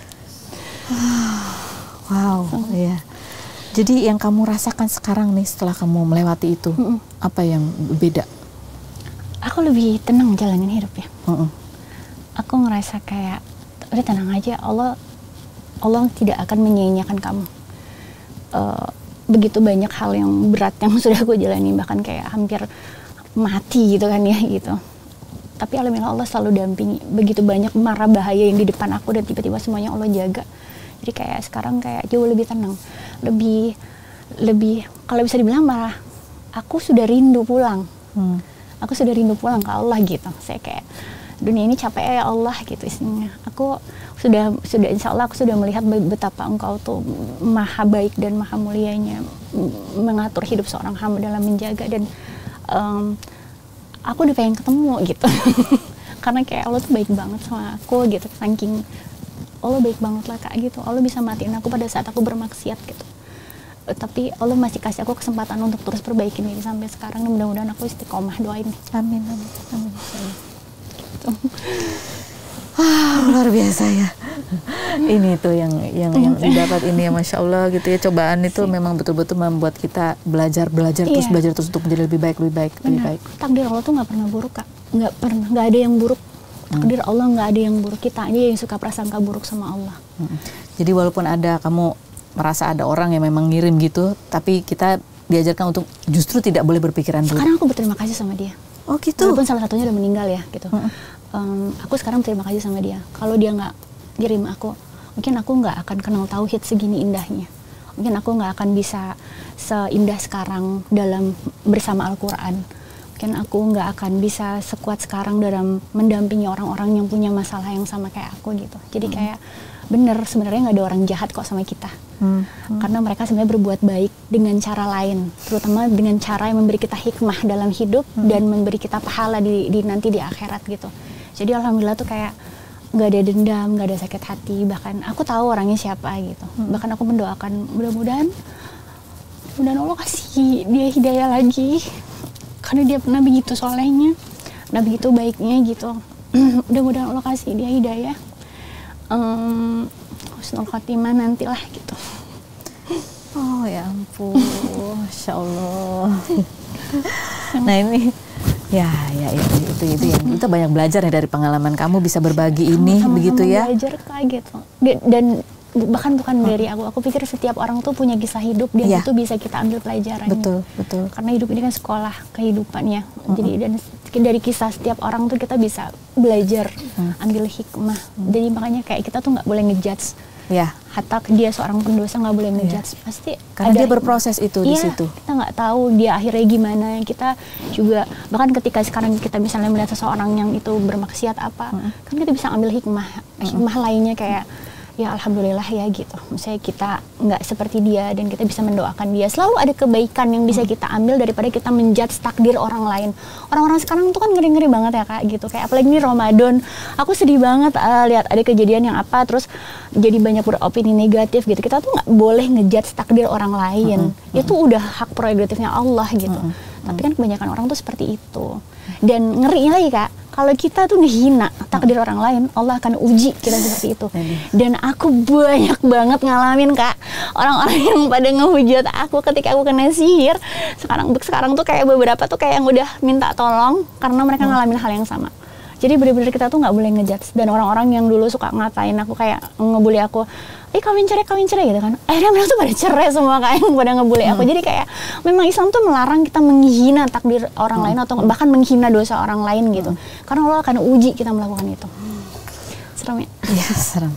Wow, iya. Jadi yang kamu rasakan sekarang nih setelah kamu melewati itu, mm-mm. apa yang beda? Aku lebih tenang jalanin hidup ya. Mm-mm. Aku ngerasa kayak udah tenang aja, Allah Allah tidak akan menyia-nyiakan kamu. Uh, begitu banyak hal yang berat yang sudah aku jalani, bahkan kayak hampir mati gitu kan ya gitu. Tapi alhamdulillah Allah selalu dampingi. Begitu banyak mara bahaya yang di depan aku dan tiba-tiba semuanya Allah jaga. Jadi kayak sekarang kayak jauh lebih tenang, lebih lebih kalau bisa dibilang malah aku sudah rindu pulang, hmm. aku sudah rindu pulang ke Allah gitu. Saya kayak dunia ini capek ya Allah gitu isinya. Aku sudah sudah insya Allah aku sudah melihat betapa Engkau tuh maha baik dan maha mulianya mengatur hidup seorang hamba dalam menjaga, dan um, aku udah pengen ketemu gitu. Karena kayak Allah tuh baik banget sama aku gitu, saking Allah baik banget lah Kak gitu. Allah bisa matiin aku pada saat aku bermaksiat gitu. Uh, tapi Allah masih kasih aku kesempatan untuk terus perbaiki diri sampai sekarang. Dan mudah-mudahan aku istiqomah, doain. Amin, amin, amin. Gitu. Ah, luar biasa ya. Ini tuh yang yang yang didapat ini ya, Masya Allah gitu ya. Cobaan itu memang betul-betul membuat kita belajar, belajar terus, iya. belajar terus untuk menjadi lebih baik, lebih baik, lebih baik. Takdir Allah tuh nggak pernah buruk Kak. Nggak pernah, nggak ada yang buruk. Takdir Allah nggak ada yang buruk, kita aja yang suka prasangka buruk sama Allah. Hmm. Jadi walaupun ada kamu merasa ada orang yang memang ngirim gitu, tapi kita diajarkan untuk justru tidak boleh berpikiran buruk. Sekarang aku berterima kasih sama dia. Oh gitu. Walaupun salah satunya udah meninggal ya gitu. Hmm. Um, aku sekarang berterima kasih sama dia. Kalau dia nggak ngirim aku, mungkin aku nggak akan kenal tauhid segini indahnya. Mungkin aku nggak akan bisa seindah sekarang dalam bersama Al-Quran. Mungkin aku nggak akan bisa sekuat sekarang dalam mendampingi orang-orang yang punya masalah yang sama kayak aku gitu. Jadi hmm. kayak bener sebenarnya nggak ada orang jahat kok sama kita. Hmm. Hmm. Karena mereka sebenarnya berbuat baik dengan cara lain, terutama dengan cara yang memberi kita hikmah dalam hidup hmm. dan memberi kita pahala di, di nanti di akhirat gitu. Jadi alhamdulillah tuh kayak nggak ada dendam, nggak ada sakit hati. Bahkan aku tahu orangnya siapa gitu. Hmm. Bahkan aku mendoakan mudah-mudahan, mudah-mudahan Allah kasih dia hidayah lagi. Karena dia pernah begitu solehnya, pernah begitu baiknya gitu. Mudah-mudahan Allah kasih dia hidayah. Um, husnul khotimah nantilah gitu. Oh ya ampun, Masya Allah. Nah ini, ya ya itu itu itu yang kita banyak belajar ya dari pengalaman kamu, bisa berbagi ini sama-sama begitu ya. Belajar Kak gitu. Dan bahkan bukan hmm. dari aku, aku pikir setiap orang tuh punya kisah hidup dan ya. Itu bisa kita ambil pelajarannya. Betul, betul. Karena hidup ini kan sekolah kehidupan ya. Hmm. Jadi dan dari kisah setiap orang tuh kita bisa belajar, hmm. ambil hikmah. Hmm. Jadi makanya kayak kita tuh nggak boleh ngejudge. Ya. Hatta dia seorang pendosa nggak boleh ngejudge. Ya. Pasti karena ada, dia berproses itu iya, di situ. Kita nggak tahu dia akhirnya gimana. Kita juga bahkan ketika sekarang kita misalnya melihat seseorang yang itu bermaksiat apa, hmm. kan kita bisa ambil hikmah, hikmah hmm. lainnya kayak. Ya alhamdulillah ya gitu. Misalnya kita nggak seperti dia dan kita bisa mendoakan dia. Selalu ada kebaikan yang bisa kita ambil daripada kita menjudge takdir orang lain. Orang-orang sekarang tuh kan ngeri-ngeri banget ya Kak gitu. Kayak apalagi ini Ramadan. Aku sedih banget uh, lihat ada kejadian yang apa terus jadi banyak beropini negatif gitu. Kita tuh nggak boleh ngejudge takdir orang lain. Mm-hmm. Itu udah hak prerogatifnya Allah gitu. Mm-hmm. Tapi kan kebanyakan orang tuh seperti itu. Dan ngerinya lagi Kak, kalau kita tuh ngehina takdir orang lain, Allah akan uji kita seperti itu. Dan aku banyak banget ngalamin Kak, orang-orang yang pada ngehujat aku ketika aku kena sihir, sekarang sekarang tuh kayak beberapa tuh kayak yang udah minta tolong karena mereka hmm. ngalamin hal yang sama. Jadi benar-benar kita tuh nggak boleh ngejudge. Dan orang-orang yang dulu suka ngatain aku kayak ngebully aku, eh kawin cerai kawin cerai gitu kan, akhirnya mereka tuh pada cerai semua, kayak yang pada ngebully hmm. aku. Jadi kayak memang Islam tuh melarang kita menghina takdir orang hmm. lain atau bahkan menghina dosa orang lain gitu, hmm. karena Allah akan uji kita melakukan itu. Serem ya? Iya serem.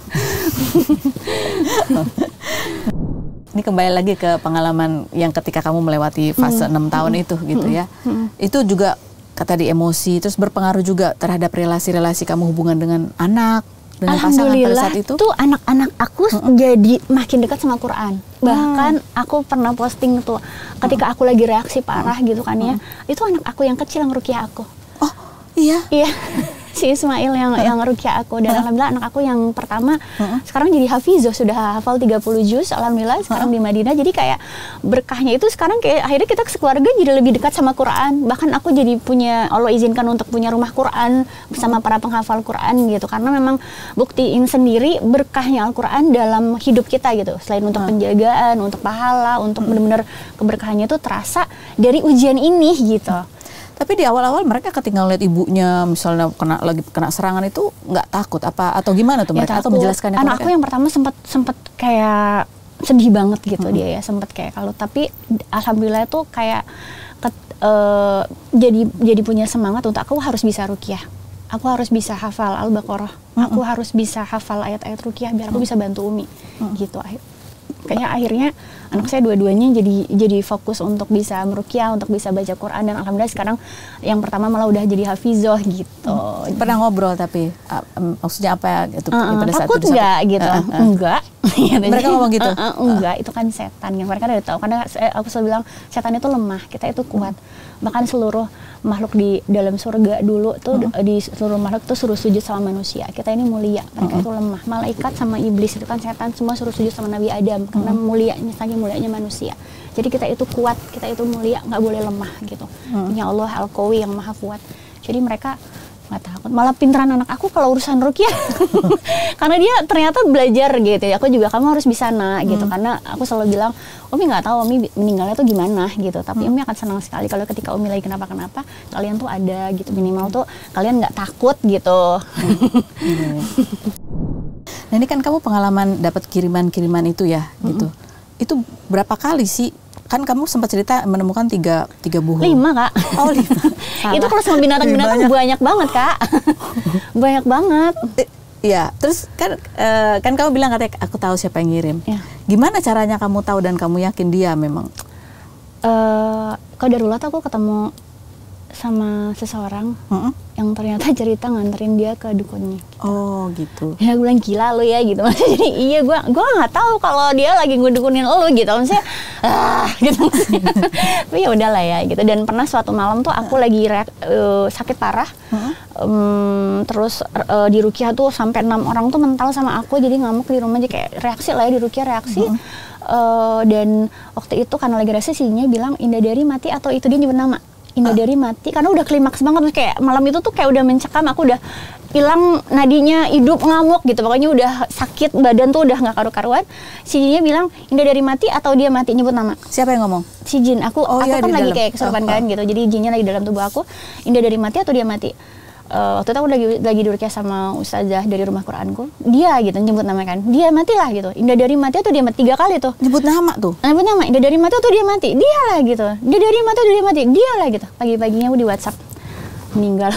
Ini kembali lagi ke pengalaman yang ketika kamu melewati fase enam hmm. tahun hmm. itu gitu ya. Hmm. Itu juga kata di emosi, terus berpengaruh juga terhadap relasi-relasi kamu hubungan dengan anak, dengan pasangan pada saat itu? Tuh anak-anak aku hmm. jadi makin dekat sama Quran. Bahkan hmm. aku pernah posting tuh ketika aku lagi reaksi parah hmm. gitu kan ya, hmm. itu anak aku yang kecil yang ruqyah aku. Oh iya? Iya. Si Ismail yang yang ruqyah aku, dan alhamdulillah anak aku yang pertama uh-huh. sekarang jadi hafizoh, sudah hafal tiga puluh juz alhamdulillah sekarang uh-huh. di Madinah. Jadi kayak berkahnya itu sekarang kayak akhirnya kita sekeluarga jadi lebih dekat sama Quran. Bahkan aku jadi punya, Allah izinkan untuk punya rumah Quran bersama para penghafal Quran gitu, karena memang buktiin sendiri berkahnya Al-Quran dalam hidup kita gitu. Selain untuk uh-huh. penjagaan, untuk pahala, untuk uh-huh. benar-benar keberkahannya itu terasa dari ujian ini gitu. Tapi di awal-awal mereka ketika ngeliat ibunya misalnya kena lagi kena serangan itu nggak takut apa atau gimana tuh mereka? Ya, atau menjelaskannya? Anak aku yang pertama sempat sempat kayak sedih banget gitu hmm. dia ya, sempat kayak kalau, tapi alhamdulillah tuh kayak ket, uh, jadi jadi punya semangat untuk aku harus bisa ruqyah, aku harus bisa hafal Al-Baqarah, hmm. aku harus bisa hafal ayat-ayat ruqyah biar aku bisa bantu Umi hmm. gitu. Kayaknya akhirnya anak saya dua-duanya jadi jadi fokus untuk bisa meruqyah, untuk bisa baca Quran, dan alhamdulillah sekarang yang pertama malah udah jadi hafizoh gitu. Hmm. Pernah ngobrol tapi uh, um, maksudnya apa itu uh, pada saat takut itu? Enggak gitu. Uh, uh. Enggak. Mereka ngomong gitu. Uh, uh, enggak, itu kan setan. Yang mereka udah tahu, karena aku selalu bilang setan itu lemah, kita itu kuat. Bahkan seluruh makhluk di dalam surga dulu tuh uh-huh. di seluruh makhluk tuh suruh sujud sama manusia. Kita ini mulia, mereka uh-huh. itu lemah. Malaikat sama iblis itu kan setan, semua suruh sujud sama Nabi Adam uh-huh. karena mulianya, saking mulianya manusia. Jadi kita itu kuat, kita itu mulia, nggak boleh lemah gitu. Uh-huh. Punya Allah Al-Qawi yang maha kuat. Jadi mereka nggak takut. Malah pinteran anak aku kalau urusan ruqyah. Karena dia ternyata belajar gitu. Aku juga, kamu harus bisa nak gitu. Hmm. Karena aku selalu bilang, Umi nggak tahu Umi meninggalnya tuh gimana gitu. Tapi hmm. Umi akan senang sekali kalau ketika Umi lagi kenapa-kenapa, kalian tuh ada gitu. Minimal tuh kalian nggak takut gitu. Hmm. Nah ini kan kamu pengalaman dapat kiriman-kiriman itu ya hmm. gitu. Itu berapa kali sih? Kan kamu sempat cerita menemukan tiga, tiga buku. Lima, Kak. Oh, lima. Itu kalau sama binatang-binatang banyak. banyak banget, Kak. Banyak banget. Iya, terus kan uh, kan kamu bilang katanya aku tahu siapa yang ngirim. Ya. Gimana caranya kamu tahu dan kamu yakin dia memang? Uh, kalau darurat aku ketemu sama seseorang uh-uh. yang ternyata cerita nganterin dia ke dukunnya. Gitu. Oh gitu. Ya gue bilang gila lu ya gitu. Jadi iya gue gue nggak tahu kalau dia lagi ngedukunin lu gitu. Maksudnya ah gitu. Tapi ya udahlah ya gitu. Dan pernah suatu malam tuh aku lagi reak, uh, sakit parah. Uh-huh. Um, terus uh, di ruqyah tuh sampai enam orang tuh mental sama aku, jadi ngamuk di rumah aja kayak reaksi lah ya di ruqyah reaksi. Uh-huh. Uh, dan waktu itu karena lagi reaksi sinya bilang Indah Dari mati atau itu dia nyebut nama. Indah Dari mati karena udah klimaks banget, terus kayak malam itu tuh kayak udah mencekam, aku udah hilang nadinya, hidup ngamuk gitu, pokoknya udah sakit badan tuh udah nggak karu-karuan. Si jinnya bilang Indah Dari mati atau dia mati, nyebut nama. Siapa yang ngomong? Si jin. Aku oh, aku iya, kan lagi dalam. kayak kesurupan oh, kan oh. gitu, jadi jinnya lagi dalam tubuh aku. Indah Dari mati atau dia mati. Uh, waktu itu aku lagi lagi diruqyah sama ustazah dari rumah Quranku, dia gitu nyebut nama kan, dia matilah gitu. Indah Dari mati atau dia mati, tiga kali tuh nyebut nama tuh, nyebut nama. Indah Dari mati atau dia mati, dia lah gitu. Indah Dari mati atau dia mati, dia lah gitu. Pagi-paginya aku di WhatsApp meninggal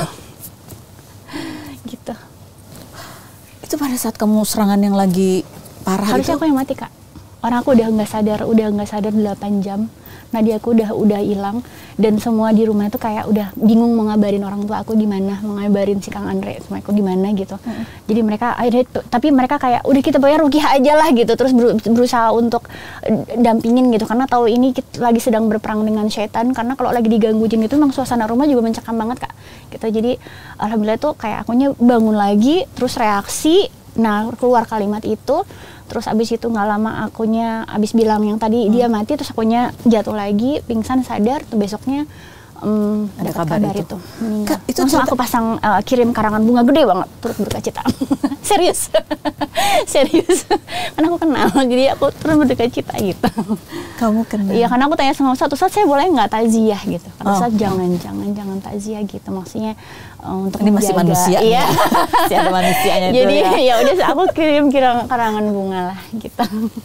gitu. Itu pada saat kamu serangan yang lagi parah. Harusnya itu? Aku yang mati, Kak. Orang aku udah nggak sadar, udah nggak sadar delapan jam. Nadi aku udah udah hilang, dan semua di rumah itu kayak udah bingung mau ngabarin orang tua aku di mana, mau ngabarin si Kang Andre sama aku di mana gitu. Hmm. Jadi mereka akhirnya, tapi mereka kayak udah kita bayar ruqyah aja lah gitu, terus berusaha untuk dampingin gitu, karena tahu ini kita lagi sedang berperang dengan setan, karena kalau lagi diganggu jin itu memang suasana rumah juga mencekam banget, Kak. Gitu. Jadi alhamdulillah tuh kayak akunya bangun lagi, terus reaksi, nah keluar kalimat itu. Terus abis itu nggak lama akunya abis bilang yang tadi hmm. dia mati, terus akunya jatuh lagi, pingsan, sadar. Tuh besoknya um, ada kabar, kabar itu, itu. meninggal. Itu langsung cerita... aku pasang uh, kirim karangan bunga gede banget turut berduka cita. Serius, serius. Karena aku kenal, jadi aku turut berduka cita gitu. Kamu kenal? Iya, karena aku tanya sama Ustadz, Ustadz saya boleh nggak takziah gitu? Karena oh. Ustadz jangan, jangan, jangan takziah gitu. Maksudnya uh, untuk ini masih menjaga. manusia, iya. Masih ada manusianya itu. Jadi ya, ya udah aku kirim kirim karangan bunga lah gitu.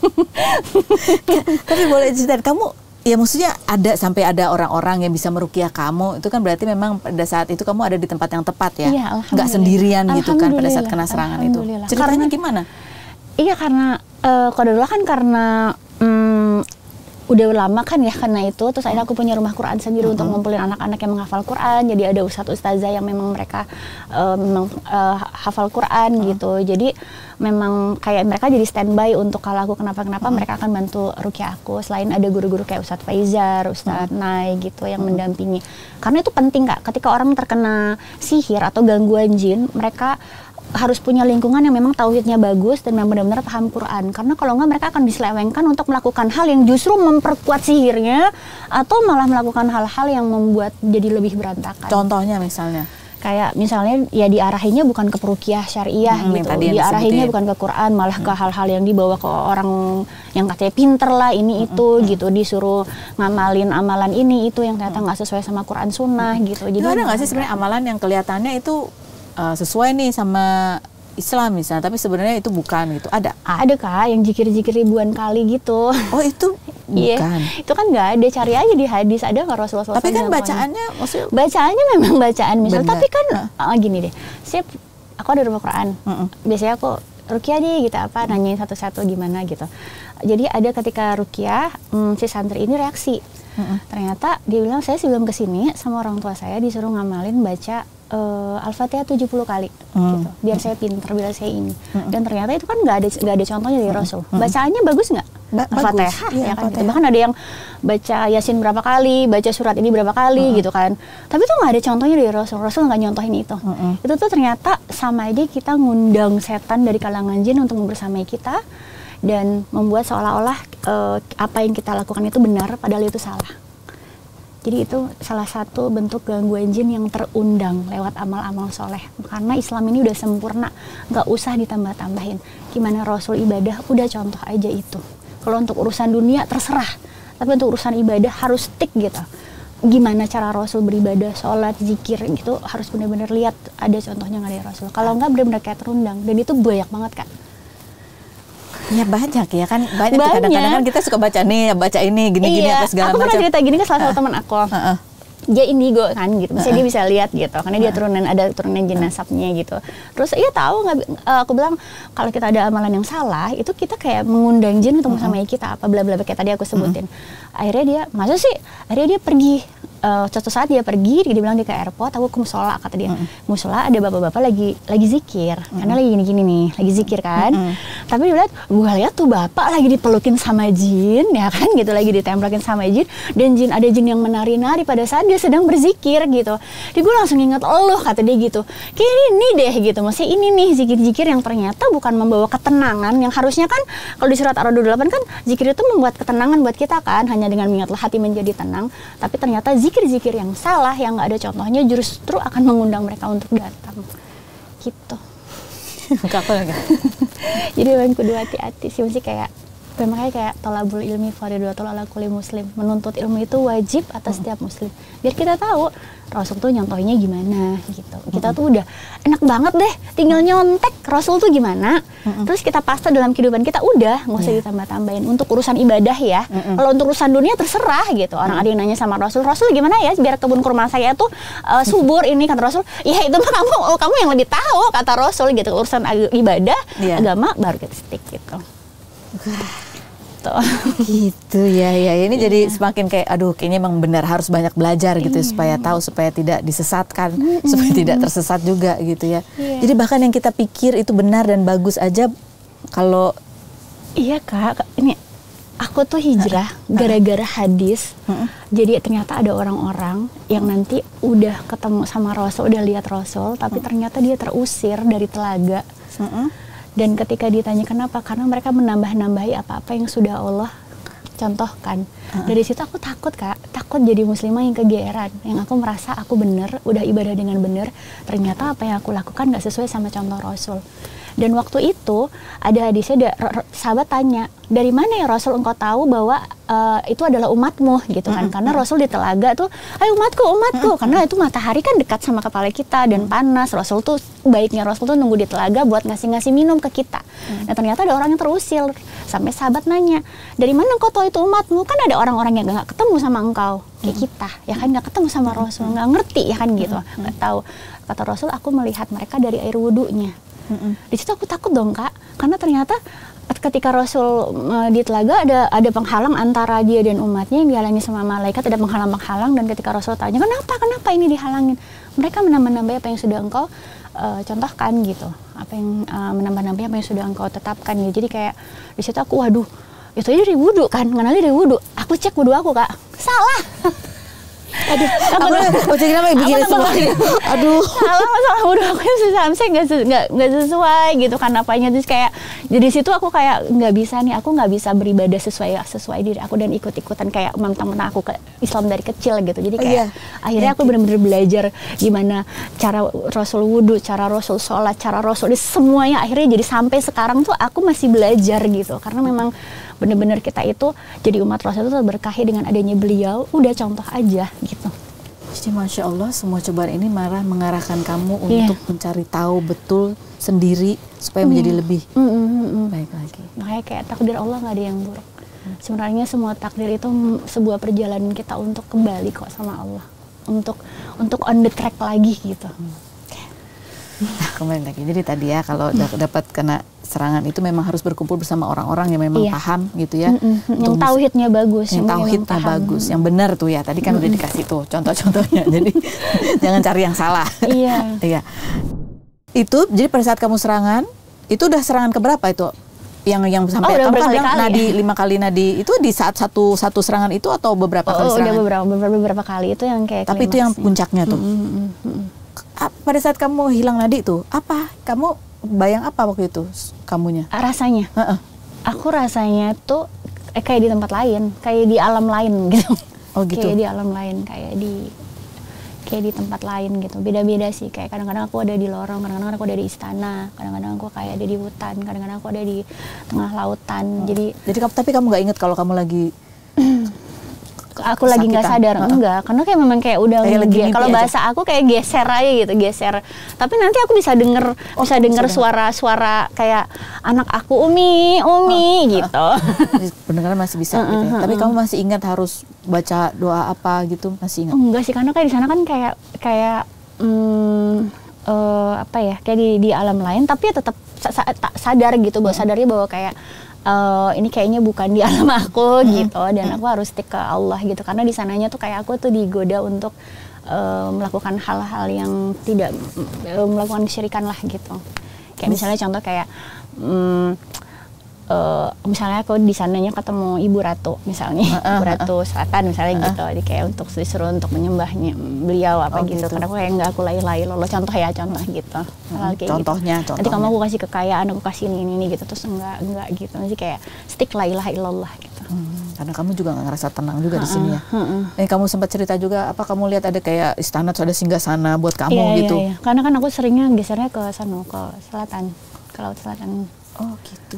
Tapi boleh ceritain kamu? Ya maksudnya ada sampai ada orang-orang yang bisa meruqyah kamu, itu kan berarti memang pada saat itu kamu ada di tempat yang tepat ya, iya, nggak sendirian gitu kan pada saat kena serangan itu. Ceritanya karena, gimana? Iya karena uh, Qadarullah kan karena um, udah lama kan ya karena itu, terus akhirnya aku punya rumah Quran sendiri mm-hmm. untuk ngumpulin anak-anak yang menghafal Quran. Jadi ada ustadz ustazah yang memang mereka uh, memang uh, hafal Quran mm-hmm. gitu. Jadi memang kayak mereka jadi standby untuk kalau aku kenapa-kenapa mm-hmm. mereka akan bantu ruqyah aku. Selain ada guru-guru kayak Ustadz Faizar, Ustadz mm-hmm. Nay gitu yang mm-hmm. mendampingi. Karena itu penting Kak, ketika orang terkena sihir atau gangguan jin, mereka harus punya lingkungan yang memang tauhidnya bagus dan yang benar-benar paham Quran. Karena kalau enggak mereka akan diselewengkan untuk melakukan hal yang justru memperkuat sihirnya atau malah melakukan hal-hal yang membuat jadi lebih berantakan. Contohnya misalnya? Kayak misalnya ya diarahinnya bukan ke peruqyah syariah hmm, gitu, diarahinnya bukan ke Quran, malah hmm. ke hal-hal yang dibawa ke orang yang katanya pinter lah ini itu hmm. gitu, disuruh ngamalin amalan ini itu yang ternyata nggak sesuai sama Quran Sunnah hmm. gitu. Jadi ada nggak sih sebenarnya amalan yang kelihatannya itu uh, sesuai nih sama Islam misalnya, tapi sebenarnya itu bukan gitu, ada? Ada Kak, yang zikir-zikir ribuan kali gitu. Oh itu bukan? Iya, itu kan nggak ada, cari aja di hadis, ada nggak Rasulullah. Tapi kan bacaannya, maksudnya? Bacaannya memang bacaan, misal, bener. Tapi kan uh, gini deh, siap, aku ada rumah Quran, mm-mm. biasanya aku ruqyah deh gitu, apa, nanyain satu-satu gimana gitu. Jadi ada ketika ruqyah, hmm, si santri ini reaksi, mm-mm. ternyata dia bilang, saya sebelum kesini sama orang tua saya disuruh ngamalin baca Uh, Al-Fatihah tujuh puluh kali hmm. gitu, biar saya pintar, biar saya ini hmm. dan ternyata itu kan nggak ada nggak ada contohnya dari Rasul. hmm. Bacaannya bagus nggak? Ba- Al-Fatihah ya, ya kan gitu. Bahkan ada yang baca Yasin berapa kali, baca surat ini berapa kali hmm. gitu kan, tapi itu nggak ada contohnya dari Rasul. Rasul nggak nyontohin itu. hmm. Itu tuh ternyata sama aja kita ngundang setan dari kalangan jin untuk membersamai kita dan membuat seolah-olah uh, apa yang kita lakukan itu benar padahal itu salah. Jadi itu salah satu bentuk gangguan jin yang terundang lewat amal-amal soleh. Karena Islam ini udah sempurna, nggak usah ditambah-tambahin. Gimana Rasul ibadah, udah contoh aja itu. Kalau untuk urusan dunia terserah, tapi untuk urusan ibadah harus stick gitu. Gimana cara Rasul beribadah, sholat, zikir gitu, harus benar-benar lihat ada contohnya nggak dari Rasul. Kalau nggak benar-benar kayak terundang, dan itu banyak banget Kak. Ya banyak ya kan, banyak, banyak. Kadang-kadang kan kita suka baca nih, baca ini, gini-gini iya, apa segala macam. Aku pernah cerita gini ke salah satu uh, teman aku. Uh, uh. Dia indigo kan gitu, misalnya uh, uh. dia bisa lihat gitu, karena uh, dia turunan ada turunan jin nasabnya gitu. Terus iya tahu nggak? Uh, aku bilang kalau kita ada amalan yang salah, itu kita kayak mengundang jin untuk bersamai uh, uh. kita apa bla bla kayak tadi aku sebutin. Uh, Akhirnya dia, masa sih? Akhirnya dia pergi. Uh, suatu saat dia pergi, dia bilang dia ke airport, aku ke musola kata dia. Mm-hmm. Musola ada bapak-bapak lagi lagi zikir, mm-hmm. karena lagi gini-gini nih, lagi zikir kan. Mm-hmm. Tapi dia lihat, gue lihat tuh bapak lagi dipelukin sama jin, ya kan, gitu lagi ditempelin sama jin, dan jin ada jin yang menari-nari pada saat dia sedang berzikir gitu. Jadi gue langsung ingat Allah kata dia gitu. Kayak ini deh gitu, maksudnya ini nih zikir-zikir yang ternyata bukan membawa ketenangan, yang harusnya kan kalau di surat Ar-Ra'd delapan kan zikir itu membuat ketenangan buat kita kan, hanya dengan mengingatlah hati menjadi tenang. Tapi ternyata zikir-zikir yang salah, yang nggak ada contohnya, justru akan mengundang mereka untuk datang gitu. Jadi memang kudu hati-hati sih, mesti kayak makanya kayak tolabul ilmi fardhatun ala kulli muslim, menuntut ilmu itu wajib atas setiap muslim, biar kita tahu Rasul tuh nyontohnya gimana gitu. Kita tuh udah enak banget deh tinggal nyontek Rasul tuh gimana, terus kita pasca dalam kehidupan kita, udah nggak usah yeah. ditambah-tambahin. Untuk urusan ibadah ya, kalau untuk urusan dunia terserah gitu. Orang ada yang nanya sama Rasul, Rasul gimana ya biar kebun kurma saya tuh uh, subur ini, kata Rasul, ya itu mah kamu oh, kamu yang lebih tahu, kata Rasul gitu. Urusan ag- ibadah yeah. agama baru kita stick gitu. Gitu ya, ya ini iya. Jadi semakin kayak aduh kayaknya emang benar harus banyak belajar gitu iya. Supaya tahu, supaya tidak disesatkan, mm-hmm. supaya tidak tersesat juga gitu ya. Iya. Jadi bahkan yang kita pikir itu benar dan bagus aja kalau iya Kak, ini aku tuh hijrah uh, gara-gara hadis. Uh, Jadi ternyata ada orang-orang yang nanti udah ketemu sama Rasul, udah lihat Rasul, tapi uh, ternyata dia terusir dari telaga. Uh, Dan ketika ditanya kenapa, karena mereka menambah-nambahi apa-apa yang sudah Allah contohkan. Uh-uh. Dari situ aku takut Kak, takut takut jadi muslimah yang kegeeran, yang aku merasa aku bener, udah ibadah dengan bener, ternyata apa yang aku lakukan nggak sesuai sama contoh Rasul. Dan waktu itu ada hadisnya, ada sahabat tanya, dari mana ya Rasul engkau tahu bahwa uh, itu adalah umatmu gitu kan? Mm-hmm. Karena Rasul di telaga tuh, ayo umatku, umatku, mm-hmm. karena itu matahari kan dekat sama kepala kita dan mm-hmm. panas. Rasul tuh baiknya Rasul tuh nunggu di telaga buat ngasih-ngasih minum ke kita. Mm-hmm. Dan ternyata ada orang yang terusir. Sampai sahabat nanya, dari mana engkau tahu itu umatmu? Kan ada orang-orang yang nggak ketemu sama engkau kayak mm-hmm. kita, ya kan nggak ketemu sama Rasul, nggak ngerti ya kan gitu, nggak mm-hmm. tahu. Kata Rasul, aku melihat mereka dari air wudunya. Mm-mm. Di situ aku takut dong Kak, karena ternyata ketika Rasul uh, di telaga ada ada penghalang antara dia dan umatnya yang dihalangi sama malaikat, ada penghalang-penghalang, dan ketika Rasul tanya kenapa kenapa ini dihalangin, mereka menambah-nambah apa yang sudah engkau uh, contohkan gitu, apa yang uh, menambah-nambah apa yang sudah engkau tetapkan gitu. Jadi kayak di situ aku waduh, itu aja dari wudu kan, ngenali dari wudu, aku cek wudu aku Kak, salah. Aduh, aku udah jadi apa bikin semua. Aduh, salah masalah udah aku sampai nggak nggak nggak sesuai gitu kan apanya, terus kayak jadi situ aku kayak nggak bisa nih, aku nggak bisa beribadah sesuai sesuai diri aku dan ikut-ikutan kayak teman-teman aku ke Islam dari kecil gitu. Jadi kayak oh, iya. akhirnya aku benar-benar belajar gimana cara Rasul wudu, cara Rasul sholat, cara Rasul semuanya, akhirnya jadi sampai sekarang tuh aku masih belajar gitu, karena memang benar-benar kita itu jadi umat Rasul itu terberkahi dengan adanya beliau, udah contoh aja gitu. Jadi Masya Allah, semua cobaan ini malah mengarahkan kamu yeah. untuk mencari tahu betul sendiri supaya mm. menjadi lebih mm, mm, mm. baik lagi. Makanya kayak takdir Allah nggak ada yang buruk. Mm. Sebenarnya semua takdir itu sebuah perjalanan kita untuk kembali kok sama Allah, untuk untuk on the track lagi gitu. Mm. Nah, kembali lagi. Jadi tadi ya kalau mm. dapat kena serangan itu memang harus berkumpul bersama orang-orang yang memang iya. paham gitu ya. Mm-mm. Yang tauhidnya bagus, yang, yang tauhidnya bagus, yang benar tuh ya. Tadi kan mm-mm. udah dikasih tuh contoh-contohnya. Jadi jangan cari yang salah. Iya. Iya. Itu jadi pada saat kamu serangan, itu udah serangan keberapa itu? Yang yang sampai oh, kamu kan bilang kali, nadi ya? lima kali nadi itu di saat satu satu serangan itu atau beberapa oh, kali serangan? Oh, udah beberapa, beberapa beberapa kali itu yang kayak. Tapi itu yang puncaknya tuh. Mm-mm. Mm-mm. Pada saat kamu hilang nadi tuh, apa? Kamu bayang apa waktu itu kamunya? Rasanya? Uh-uh. Aku rasanya tuh eh, kayak di tempat lain, kayak di alam lain gitu. Oh gitu? Kayak di alam lain, kayak di kayak di tempat lain gitu. Beda-beda sih, kayak kadang-kadang aku ada di lorong, kadang-kadang aku ada di istana, kadang-kadang aku kayak ada di hutan, kadang-kadang aku ada di tengah lautan. Oh. Jadi, jadi tapi kamu nggak inget kalau kamu lagi aku lagi nggak sadar, uh-uh. enggak, karena kayak memang kayak udah kayak kalau bahasa aku kayak geser aja gitu, geser. Tapi nanti aku bisa denger, oh, bisa denger suara-suara kayak anak aku Umi, Umi oh, gitu. Pendengaran masih bisa. Uh-uh, gitu ya. Uh-uh. Tapi kamu masih ingat harus baca doa apa gitu, masih ingat? Oh, enggak sih, karena kayak di sana kan kayak kayak hmm, uh, apa ya, kayak di, di alam lain, tapi ya tetap sa- sa- sadar gitu, bahwa sadarnya bahwa kayak Uh, ini kayaknya bukan di alam aku mm-hmm. gitu, dan aku harus stick ke Allah gitu, karena di sananya tuh kayak aku tuh digoda untuk uh, melakukan hal-hal yang tidak uh, melakukan kesyirikan lah gitu. Kayak misalnya contoh kayak um, uh, misalnya aku di sananya ketemu Ibu Ratu misalnya, uh, Ibu Ratu uh, Selatan misalnya uh, gitu, jadi kayak untuk disuruh untuk menyembahnya beliau apa oh, gitu. gitu. Karena aku kayak nggak aku lain-lain loh, contoh ya contoh gitu. Hmm, kayak contohnya, gitu. Contohnya. Nanti kamu aku kasih kekayaan, aku kasih ini ini, ini gitu, terus enggak enggak gitu. Nanti kayak stick la ilaha illallah gitu. Hmm, karena kamu juga nggak ngerasa tenang juga uh, di sini ya. Uh, uh. Eh kamu sempat cerita juga apa kamu lihat ada kayak istana, ada singgasana buat kamu iya, gitu. Iya, iya. Karena kan aku seringnya gesernya ke sana, ke selatan, ke laut selatan. Oh gitu.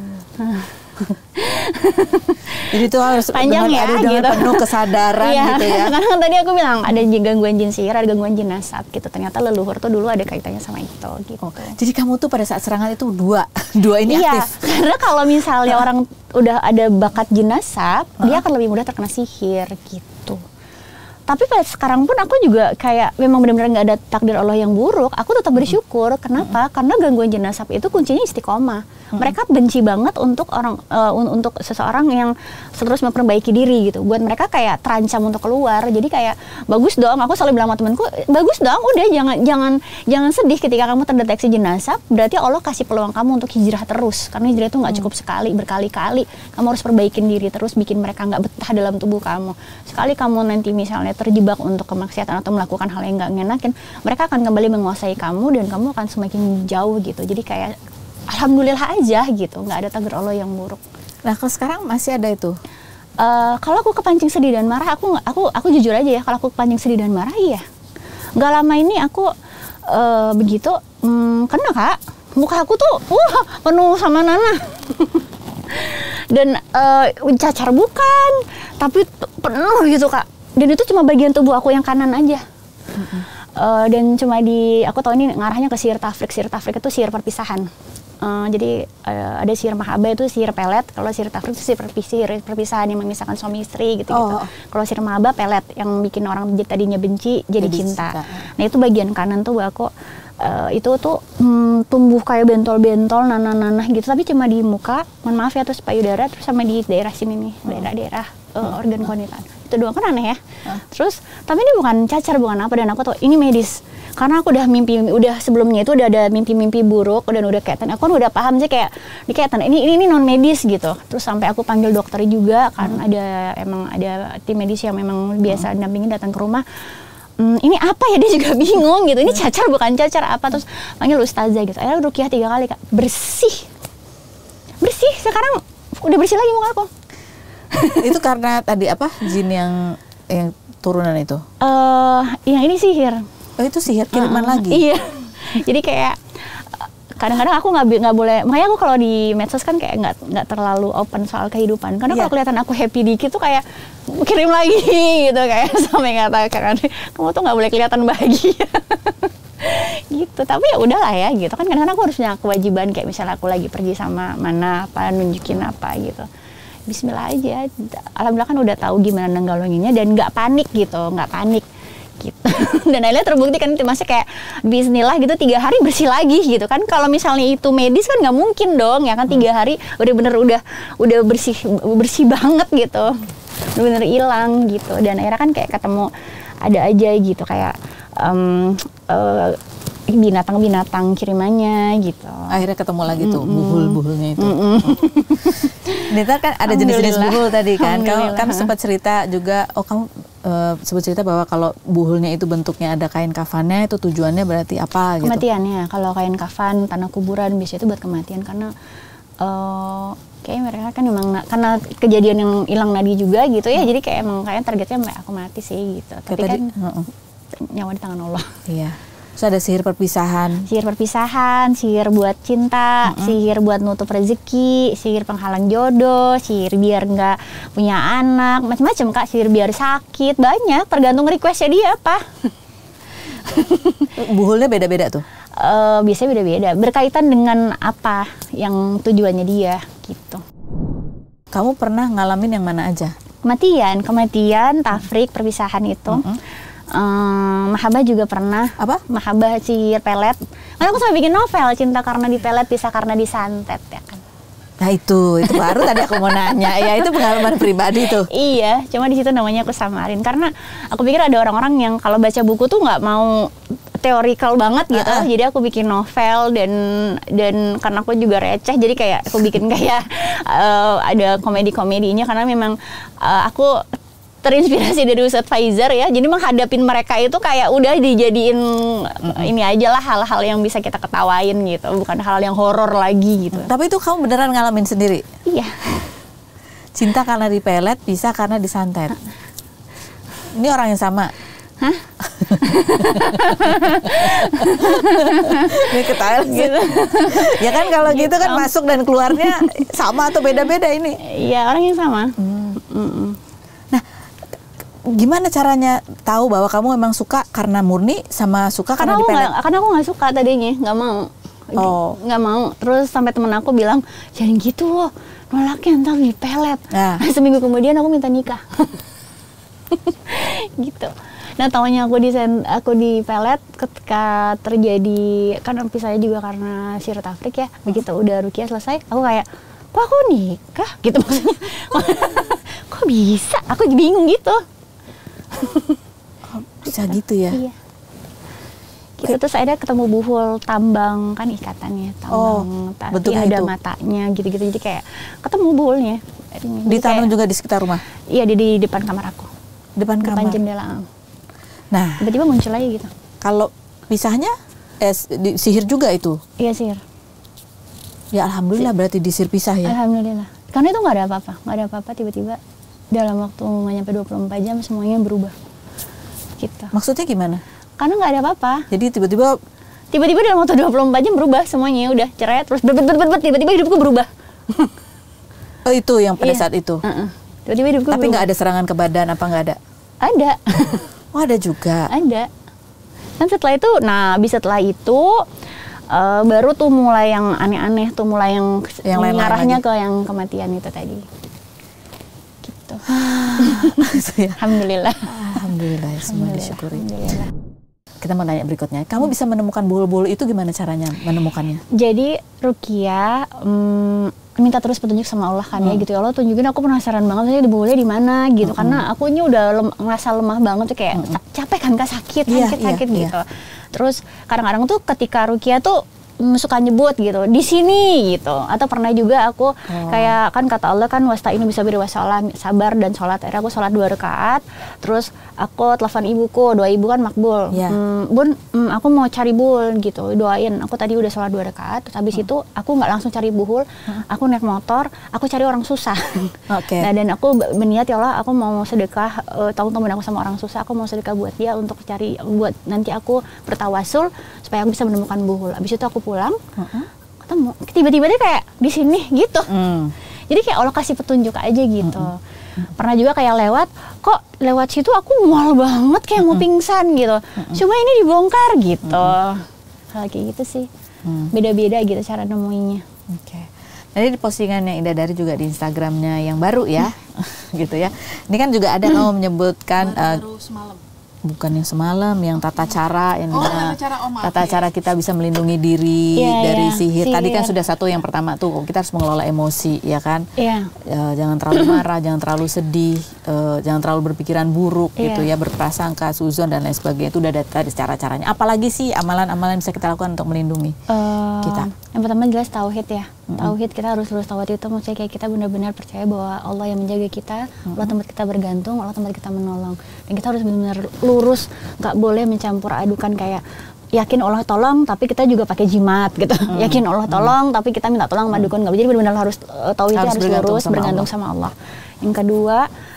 Jadi itu harus panjang dengan, ya, ada dengan gitu. penuh kesadaran iya, gitu ya. Karena kan tadi aku bilang ada gangguan jin sihir, ada gangguan jin nasab gitu. Ternyata leluhur tuh dulu ada kaitannya sama itu gitu. Oh, jadi kamu tuh pada saat serangan itu dua, dua ini iya, aktif. Karena kalau misalnya orang udah ada bakat jin nasab, uh-huh. dia akan lebih mudah terkena sihir gitu. Tapi pada sekarang pun aku juga kayak memang benar-benar nggak ada takdir Allah yang buruk. Aku tetap bersyukur. Kenapa? Mm-hmm. Karena gangguan jin nasab itu kuncinya istiqomah. Mm-hmm. Mereka benci banget untuk orang uh, untuk seseorang yang terus memperbaiki diri gitu. Buat mereka kayak terancam untuk keluar. Jadi kayak bagus dong. Aku selalu bilang sama temanku, bagus dong. Udah jangan jangan jangan sedih ketika kamu terdeteksi jin nasab. Berarti Allah kasih peluang kamu untuk hijrah terus. Karena hijrah itu nggak cukup sekali, berkali-kali. Kamu harus perbaikin diri terus, bikin mereka nggak betah dalam tubuh kamu. Sekali kamu nanti misalnya terjebak untuk kemaksiatan atau melakukan hal yang nggak ngenakin, mereka akan kembali menguasai kamu dan kamu akan semakin jauh gitu. Jadi kayak alhamdulillah aja gitu, nggak ada takdir Allah yang buruk. Nah kalau sekarang masih ada itu? Uh, kalau aku kepancing sedih dan marah, aku aku aku jujur aja ya, kalau aku kepancing sedih dan marah, iya. Gak lama ini aku uh, begitu, hmm, kena kak, muka aku tuh wah penuh sama nanah. Dan uh, cacar bukan, tapi penuh gitu kak. Dan itu cuma bagian tubuh aku yang kanan aja. Mm-hmm. uh, dan cuma di, aku tahu ini ngarahnya ke sihir tafrik. Sihir tafrik itu sihir perpisahan. Uh, jadi uh, ada sihir mahaba itu sihir pelet, kalau sihir tafrik itu sihir, perpis, sihir perpisahan yang memisahkan suami istri gitu-gitu. Oh. Kalau sihir mahaba pelet yang bikin orang tadinya benci jadi, jadi cinta. cinta. Nah itu bagian kanan tuh aku uh, itu tuh hmm, tumbuh kayak bentol-bentol, nanah-nanah gitu, tapi cuma di muka, mohon maaf ya, terus payudara, terus sama di daerah sini nih, hmm. daerah-daerah uh, hmm. organ konitan. Itu doang kan aneh ya. Hmm. Terus tapi ini bukan cacar, bukan apa, dan aku tuh ini medis. Karena aku udah mimpi, udah sebelumnya itu udah ada mimpi-mimpi buruk, dan udah kayak, aku kan udah paham sih kayak, ini kayak ini ini, ini non medis gitu. Terus sampai aku panggil dokter juga, kan hmm. ada emang ada tim medis yang memang biasa hmm. dampingin datang ke rumah. Hmm, ini apa ya, dia juga bingung gitu. Ini cacar bukan cacar apa, terus panggil ustazah gitu. Akhirnya ruqyah tiga kali kak, bersih, bersih. Sekarang udah bersih lagi muka aku. Itu karena tadi apa, jin yang yang turunan itu? Eh, uh, yang ini sihir. Oh itu sihir kiriman uh, lagi? Iya. Jadi kayak kadang-kadang aku nggak nggak boleh, makanya aku kalau di medsos kan kayak nggak nggak terlalu open soal kehidupan. Karena yeah. kalau kelihatan aku happy dikit tuh kayak kirim lagi gitu, kayak sampai ngatakan kamu tuh nggak boleh kelihatan bahagia. Gitu. Tapi ya udahlah ya gitu kan, kadang-kadang aku harus punya kewajiban, kayak misalnya aku lagi pergi sama mana apa, nunjukin apa gitu. Bismillah aja. Alhamdulillah kan udah tahu gimana nanggalonginnya dan nggak panik gitu, nggak panik. Gitu. Dan akhirnya terbukti kan, masih kayak bismillah gitu tiga hari bersih lagi gitu kan. Kalau misalnya itu medis kan nggak mungkin dong ya kan, tiga hari udah bener udah udah bersih bersih banget gitu, bener hilang gitu. Dan akhirnya kan kayak ketemu ada aja gitu kayak um, uh, binatang-binatang kirimannya gitu. Akhirnya ketemu lagi tuh mm-hmm. buhul-buhulnya itu. Mm-hmm. Nita kan ada jenis-jenis buhul tadi kan. Kamu kan sempat cerita juga, oh kamu uh, sempat cerita bahwa kalau buhulnya itu bentuknya ada kain kafannya, itu tujuannya berarti apa gitu? Kematiannya. Kalau kain kafan, tanah kuburan biasanya itu buat kematian, karena uh, kayak mereka kan emang karena kejadian yang hilang nadi juga gitu ya. Hmm. Jadi kayak emang kayak targetnya aku mati sih gitu. Tapi kayak kan tadi, uh-uh. nyawa di tangan Allah. Iya. Terus ada sihir perpisahan. Sihir perpisahan, sihir buat cinta, mm-hmm. sihir buat nutup rezeki, sihir penghalang jodoh, sihir biar nggak punya anak, macam-macam kak, sihir biar sakit, banyak, tergantung requestnya dia apa. Buhulnya beda-beda tuh? Uh, biasanya beda-beda, berkaitan dengan apa yang tujuannya dia, gitu. Kamu pernah ngalamin yang mana aja? Kematian, kematian, tafrik, perpisahan itu. Mm-hmm. Um, Mahabah juga pernah. Apa? Mahabah sihir pelet. Karena aku sampai bikin novel, cinta karena dipelet, pisah karena disantet ya kan. Nah itu, itu baru tadi aku mau nanya. Ya itu pengalaman pribadi tuh. Iya, cuma di situ namanya aku samarin. Karena aku pikir ada orang-orang yang kalau baca buku tuh nggak mau teorikal banget gitu. Uh-uh. Jadi aku bikin novel dan dan karena aku juga receh, jadi kayak aku bikin kayak uh, ada komedi-komedinya karena memang uh, aku terinspirasi dari Ustadz Faizar ya, jadi menghadapin mereka itu kayak udah dijadiin mm-hmm. ini aja lah, hal-hal yang bisa kita ketawain gitu, bukan hal yang horor lagi gitu. Tapi itu kamu beneran ngalamin sendiri? Iya. Cinta karena dipelet, bisa karena disantet. Ini orang yang sama? Hah? Ini ketawa gitu. Ya kan kalau gitu, gitu kan masuk dan keluarnya sama atau beda-beda ini? Iya, orang yang sama. Hmm. Mm-mm. Gimana caranya tahu bahwa kamu memang suka karena murni sama suka karena, karena dipelet? Gak, karena aku nggak suka tadinya, nggak mau, oh. nggak mau. Terus sampai temen aku bilang, jangan gitu loh, nolaknya ntar dipelet. Nah. Seminggu kemudian aku minta nikah, gitu. Nah tahunya aku di aku dipelet ketika terjadi, kan pisahnya juga karena sihir tafrik ya. Begitu udah ruqyah selesai, aku kayak, kok aku nikah? Gitu maksudnya. Kok bisa? Aku bingung gitu. Oh, bisa gitu ya? Iya. Gitu, terus ada ketemu buhul tambang kan ikatannya, tambang, oh, tapi ada itu. Matanya gitu-gitu, jadi kayak ketemu buhulnya. Ditanam juga di sekitar rumah? Iya, di, di depan kamar aku. Depan, depan kamar? Jendela. Nah, tiba-tiba muncul lagi gitu. Kalau pisahnya, eh, di, sihir juga itu? Iya, sihir. Ya alhamdulillah, berarti disihir pisah ya? Alhamdulillah. Karena itu nggak ada apa-apa, nggak ada apa-apa tiba-tiba dalam waktu nggak nyampe dua puluh empat jam semuanya berubah. Gitu. Maksudnya gimana? Karena nggak ada apa-apa. Jadi tiba-tiba tiba-tiba dalam waktu dua puluh empat jam berubah semuanya, udah cerai terus bet-bet-bet tiba-tiba hidupku berubah. Oh itu yang pada iya. saat itu. Uh-uh. Tiba-tiba hidupku Tapi nggak berubah. ada serangan ke badan apa nggak ada? Ada. Oh ada juga. Ada. Kan setelah itu, nah bisa setelah itu uh, baru tuh mulai yang aneh-aneh tuh, mulai yang, yang mengarahnya ke yang kematian itu tadi. Gitu. Ya. Alhamdulillah. Alhamdulillah, semua disyukuri. Alhamdulillah. Kita mau nanya berikutnya, kamu bisa menemukan bulu-bulu itu gimana caranya menemukannya? Jadi Rukia um, minta terus petunjuk sama Allah kan, hmm. ya gitu, ya Allah tunjukin, aku penasaran banget tadi bulunya di mana gitu, hmm. karena aku ini udah lem- ngerasa lemah banget tuh, kayak hmm. capek kan, kak sakit, yeah, sakit, yeah, sakit yeah. gitu. Terus kadang-kadang tuh ketika Rukia tuh suka nyebut gitu di sini gitu, atau pernah juga aku oh. kayak kan kata Allah kan wasta'inu bisabri wassalah, sabar dan sholat. Akhirnya aku sholat dua rakaat, terus aku telepon ibuku, doa ibu kan makbul, yeah. hmm, bun hmm, aku mau cari bul gitu, doain. Aku tadi udah sholat dua rakaat, terus habis hmm. itu aku nggak langsung cari buhul, hmm. aku naik motor, aku cari orang susah. Okay. Nah dan aku berniat, ya Allah aku mau sedekah, uh, tahu temen aku sama orang susah, aku mau sedekah buat dia untuk cari, buat nanti aku bertawasul supaya aku bisa menemukan buhul. Habis itu aku pulang, uh-huh. ketemu, tiba-tiba dia kayak di sini gitu. Mm. Jadi kayak Allah kasih petunjuk aja gitu. Mm-hmm. Pernah juga kayak lewat, kok lewat situ aku mual banget kayak mm-hmm. mau pingsan gitu. Mm-hmm. Cuma ini dibongkar gitu. Mm-hmm. Hal kayak gitu sih. Mm. Beda-beda gitu cara nemuinnya. Oke. Okay. Tadi di postingan yang Indah Dari juga di Instagramnya yang baru ya, gitu ya. Ini kan juga ada kamu menyebutkan baru, baru semalam. Bukan yang semalam, yang tata cara, yang oh, dimana, tata cara, oh, maaf, tata ya. cara kita bisa melindungi diri yeah, dari yeah. sihir. sihir. Tadi kan sudah satu yang pertama tuh, kita harus mengelola emosi, ya kan? Yeah. Uh, jangan terlalu marah, jangan terlalu sedih, uh, jangan terlalu berpikiran buruk, yeah. gitu ya, berprasangka, suzon dan lain sebagainya. Itu udah ada tadi cara-caranya. Apalagi sih amalan-amalan bisa kita lakukan untuk melindungi uh, kita? Yang pertama jelas tauhid ya. Mm-hmm. Tauhid, kita harus lurus tauhid itu, maksudnya kayak kita benar-benar percaya bahwa Allah yang menjaga kita, mm-hmm. Allah tempat kita bergantung, Allah tempat kita menolong. Dan kita harus benar-benar lurus, nggak boleh mencampur adukan kayak yakin Allah tolong tapi kita juga pakai jimat gitu. Hmm. Yakin Allah tolong hmm. tapi kita minta tolong sama dukun, nggak. Jadi benar-benar harus uh, tauhidnya harus, harus lurus, sama bergantung Allah. sama Allah. Yang kedua,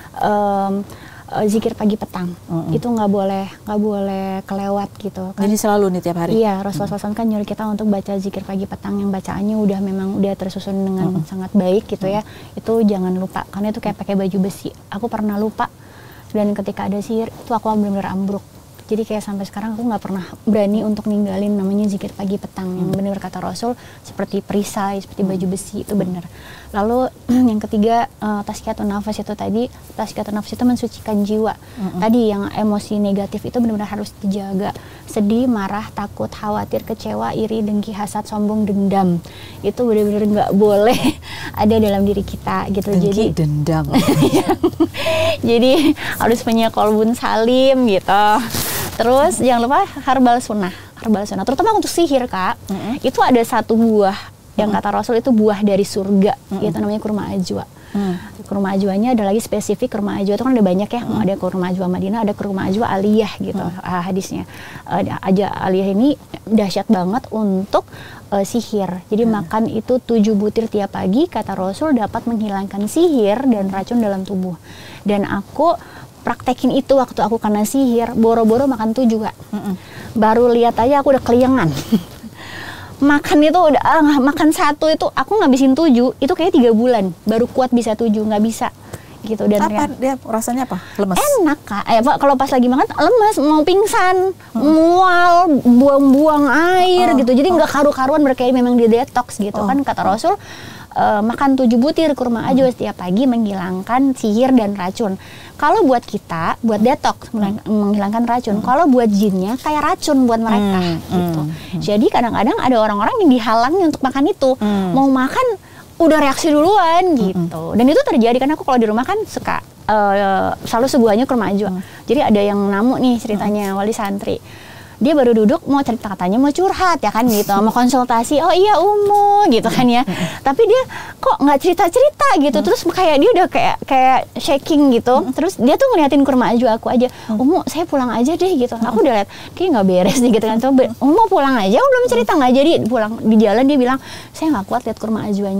um, uh, zikir pagi petang. Hmm. Itu nggak boleh nggak boleh kelewat gitu kan. Jadi selalu nih tiap hari. Iya, Rasulullah shallallahu alaihi wasallam kan nyuruh kita untuk baca zikir pagi petang yang bacaannya udah memang udah tersusun dengan hmm. sangat baik gitu ya. Itu jangan lupa, karena itu kayak pakai baju besi. Aku pernah lupa, dan ketika ada sihir itu aku benar-benar ambruk. Jadi kayak sampai sekarang aku nggak pernah berani untuk ninggalin namanya zikir pagi petang, yang benar kata Rasul, seperti perisai, seperti baju besi, itu benar. Lalu yang ketiga, uh, tazkiyatun nafas itu tadi, tazkiyatun nafas itu mensucikan jiwa. Mm-hmm. Tadi yang emosi negatif itu benar-benar harus dijaga. Sedih, marah, takut, khawatir, kecewa, iri, dengki, hasad, sombong, dendam. Itu benar-benar nggak boleh ada dalam diri kita gitu. Dengki, jadi dendam. Jadi harus punya kolbun salim gitu. Terus jangan lupa herbal sunnah, herbal sunnah, terutama untuk sihir kak. Mm-hmm. Itu ada satu buah yang mm-hmm. kata Rasul itu buah dari surga, mm-hmm. itu namanya kurma ajwa. Mm. Kurma ajwanya ada lagi spesifik, kurma ajwa itu kan ada banyak ya, mm. ada kurma ajwa Madinah, ada kurma ajwa aliyah gitu, mm. uh, hadisnya. Uh, aja aliyah ini dahsyat banget untuk uh, sihir. Jadi mm. makan itu tujuh butir tiap pagi, kata Rasul dapat menghilangkan sihir dan racun dalam tubuh. Dan aku praktekin itu waktu aku kena sihir, boro-boro makan tujuh kak. Mm-mm. Baru lihat aja aku udah keliengan. Makan itu udah uh, makan satu itu aku ngabisin tujuh, itu kayak tiga bulan baru kuat bisa tujuh, nggak bisa gitu. Dan apa dia rasanya apa? Lemes? Enak kak. Eh, kalau pas lagi makan lemes, mau pingsan, hmm. mual, buang-buang air oh, gitu. Jadi nggak oh. karu-karuan, berkayak memang di detox gitu oh. kan kata Rasul. Uh, makan tujuh butir kurma ajwa setiap pagi menghilangkan sihir dan racun. Kalau buat kita, buat detox hmm. menghilangkan racun. Hmm. Kalau buat jinnya kayak racun buat mereka hmm. gitu. Hmm. Jadi kadang-kadang ada orang-orang yang dihalangi untuk makan itu. Hmm. Mau makan udah reaksi duluan gitu. Hmm. Dan itu terjadi karena aku kalau di rumah kan suka uh, selalu suguhannya kurma ajwa. Hmm. Jadi ada yang namu nih ceritanya, hmm. wali santri. Dia baru duduk mau cerita, katanya mau curhat ya kan gitu, mau konsultasi, oh iya Umu gitu kan ya. Tapi dia kok nggak cerita-cerita gitu, terus kayak dia udah kayak kayak shaking gitu. Terus dia tuh ngeliatin kurma ajwa aku aja, Umu saya pulang aja deh gitu. Aku udah liat kayak nggak beres nih gitu kan. Coba Umu pulang aja, oh, belum cerita nggak jadi. Pulang di jalan dia bilang saya nggak kuat lihat kurma ajwanya.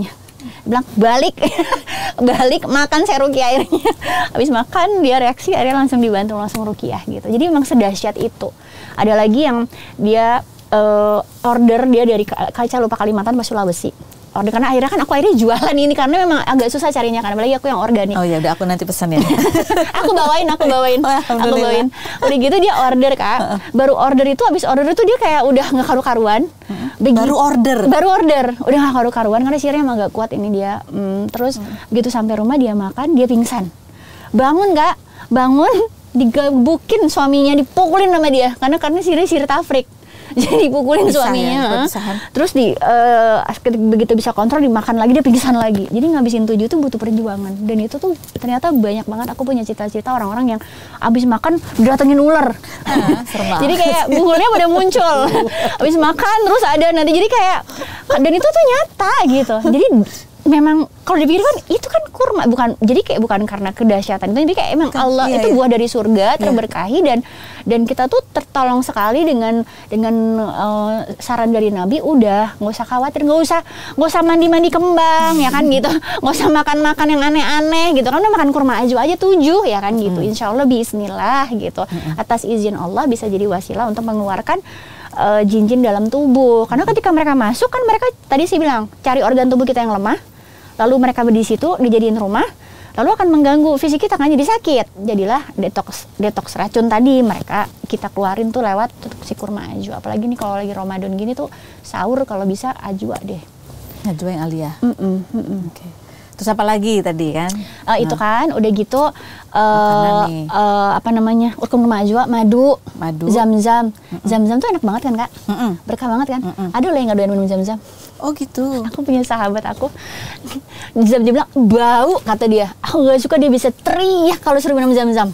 bilang balik, balik makan saya ruqyah airnya. Habis makan dia reaksi akhirnya langsung dibantu langsung ruqyah gitu. Jadi memang sedahsyat itu. Ada lagi yang dia uh, order dia dari kaca lupa Kalimantan pas Sulawesi. Order karena akhirnya kan aku akhirnya jualan ini karena memang agak susah carinya kan, apalagi aku yang organik. Oh ya udah aku nanti pesan ya. aku bawain, aku bawain, oh, aku bawain. Udah gitu dia order Kak. Baru order itu habis order itu dia kayak udah nggak karu-karuan. Begi, baru order. Baru order, udah nggak karu-karuan karena sihirnya emang agak kuat ini dia. Hmm, terus hmm. begitu sampai rumah dia makan dia pingsan. Bangun Kak, bangun digebukin suaminya, dipukulin sama dia karena karena sihirnya sihir tafrik. Jadi pukulin bisa suaminya, ya, terus di uh, begitu bisa kontrol dimakan lagi dia pingsan lagi. Jadi ngabisin tujuh itu butuh perjuangan dan itu tuh ternyata banyak banget. Aku punya cerita-cerita orang-orang yang abis makan datengin ular. Ah, jadi kayak bunglnya pada muncul. Abis makan terus ada nanti jadi kayak dan itu tuh nyata gitu. Jadi memang kalau dipikir kan itu kan kurma bukan jadi kayak bukan karena kedahsyatan itu, jadi kayak emang kan, Allah iya, itu iya. buah dari surga terberkahi iya. dan dan kita tuh tertolong sekali dengan dengan uh, saran dari Nabi. Udah nggak usah khawatir, nggak usah nggak usah mandi-mandi kembang ya kan gitu, nggak usah makan-makan yang aneh-aneh gitu kan, udah makan kurma aja aja tujuh ya kan gitu. hmm. Insya Allah bismillah gitu, hmm. atas izin Allah bisa jadi wasilah untuk mengeluarkan uh, jin-jin dalam tubuh. Karena ketika mereka masuk kan mereka tadi sih bilang cari organ tubuh kita yang lemah, lalu mereka di situ dijadiin rumah, lalu akan mengganggu fisik kita kan jadi sakit. Jadilah detox detox racun tadi mereka kita keluarin tuh lewat si kurma ajwa. Apalagi nih kalau lagi Ramadan gini tuh sahur kalau bisa ajwa deh. Ajwa yang aliyah. Mm -mm, mm -mm. Oke. Okay. Terus apa lagi tadi kan? Uh, nah. Itu kan udah gitu uh, uh, apa namanya? Kurma ajwa, madu, madu. Zam-zam. Mm -mm. Zam-zam tuh enak banget kan Kak? Mm -mm. Berkah banget kan? Mm -mm. Ada loh yang nggak doyan minum zam-zam. Oh gitu. Aku punya sahabat aku, dia bilang bau kata dia. Aku gak suka dia bisa teriak kalau suruh minum zam-zam.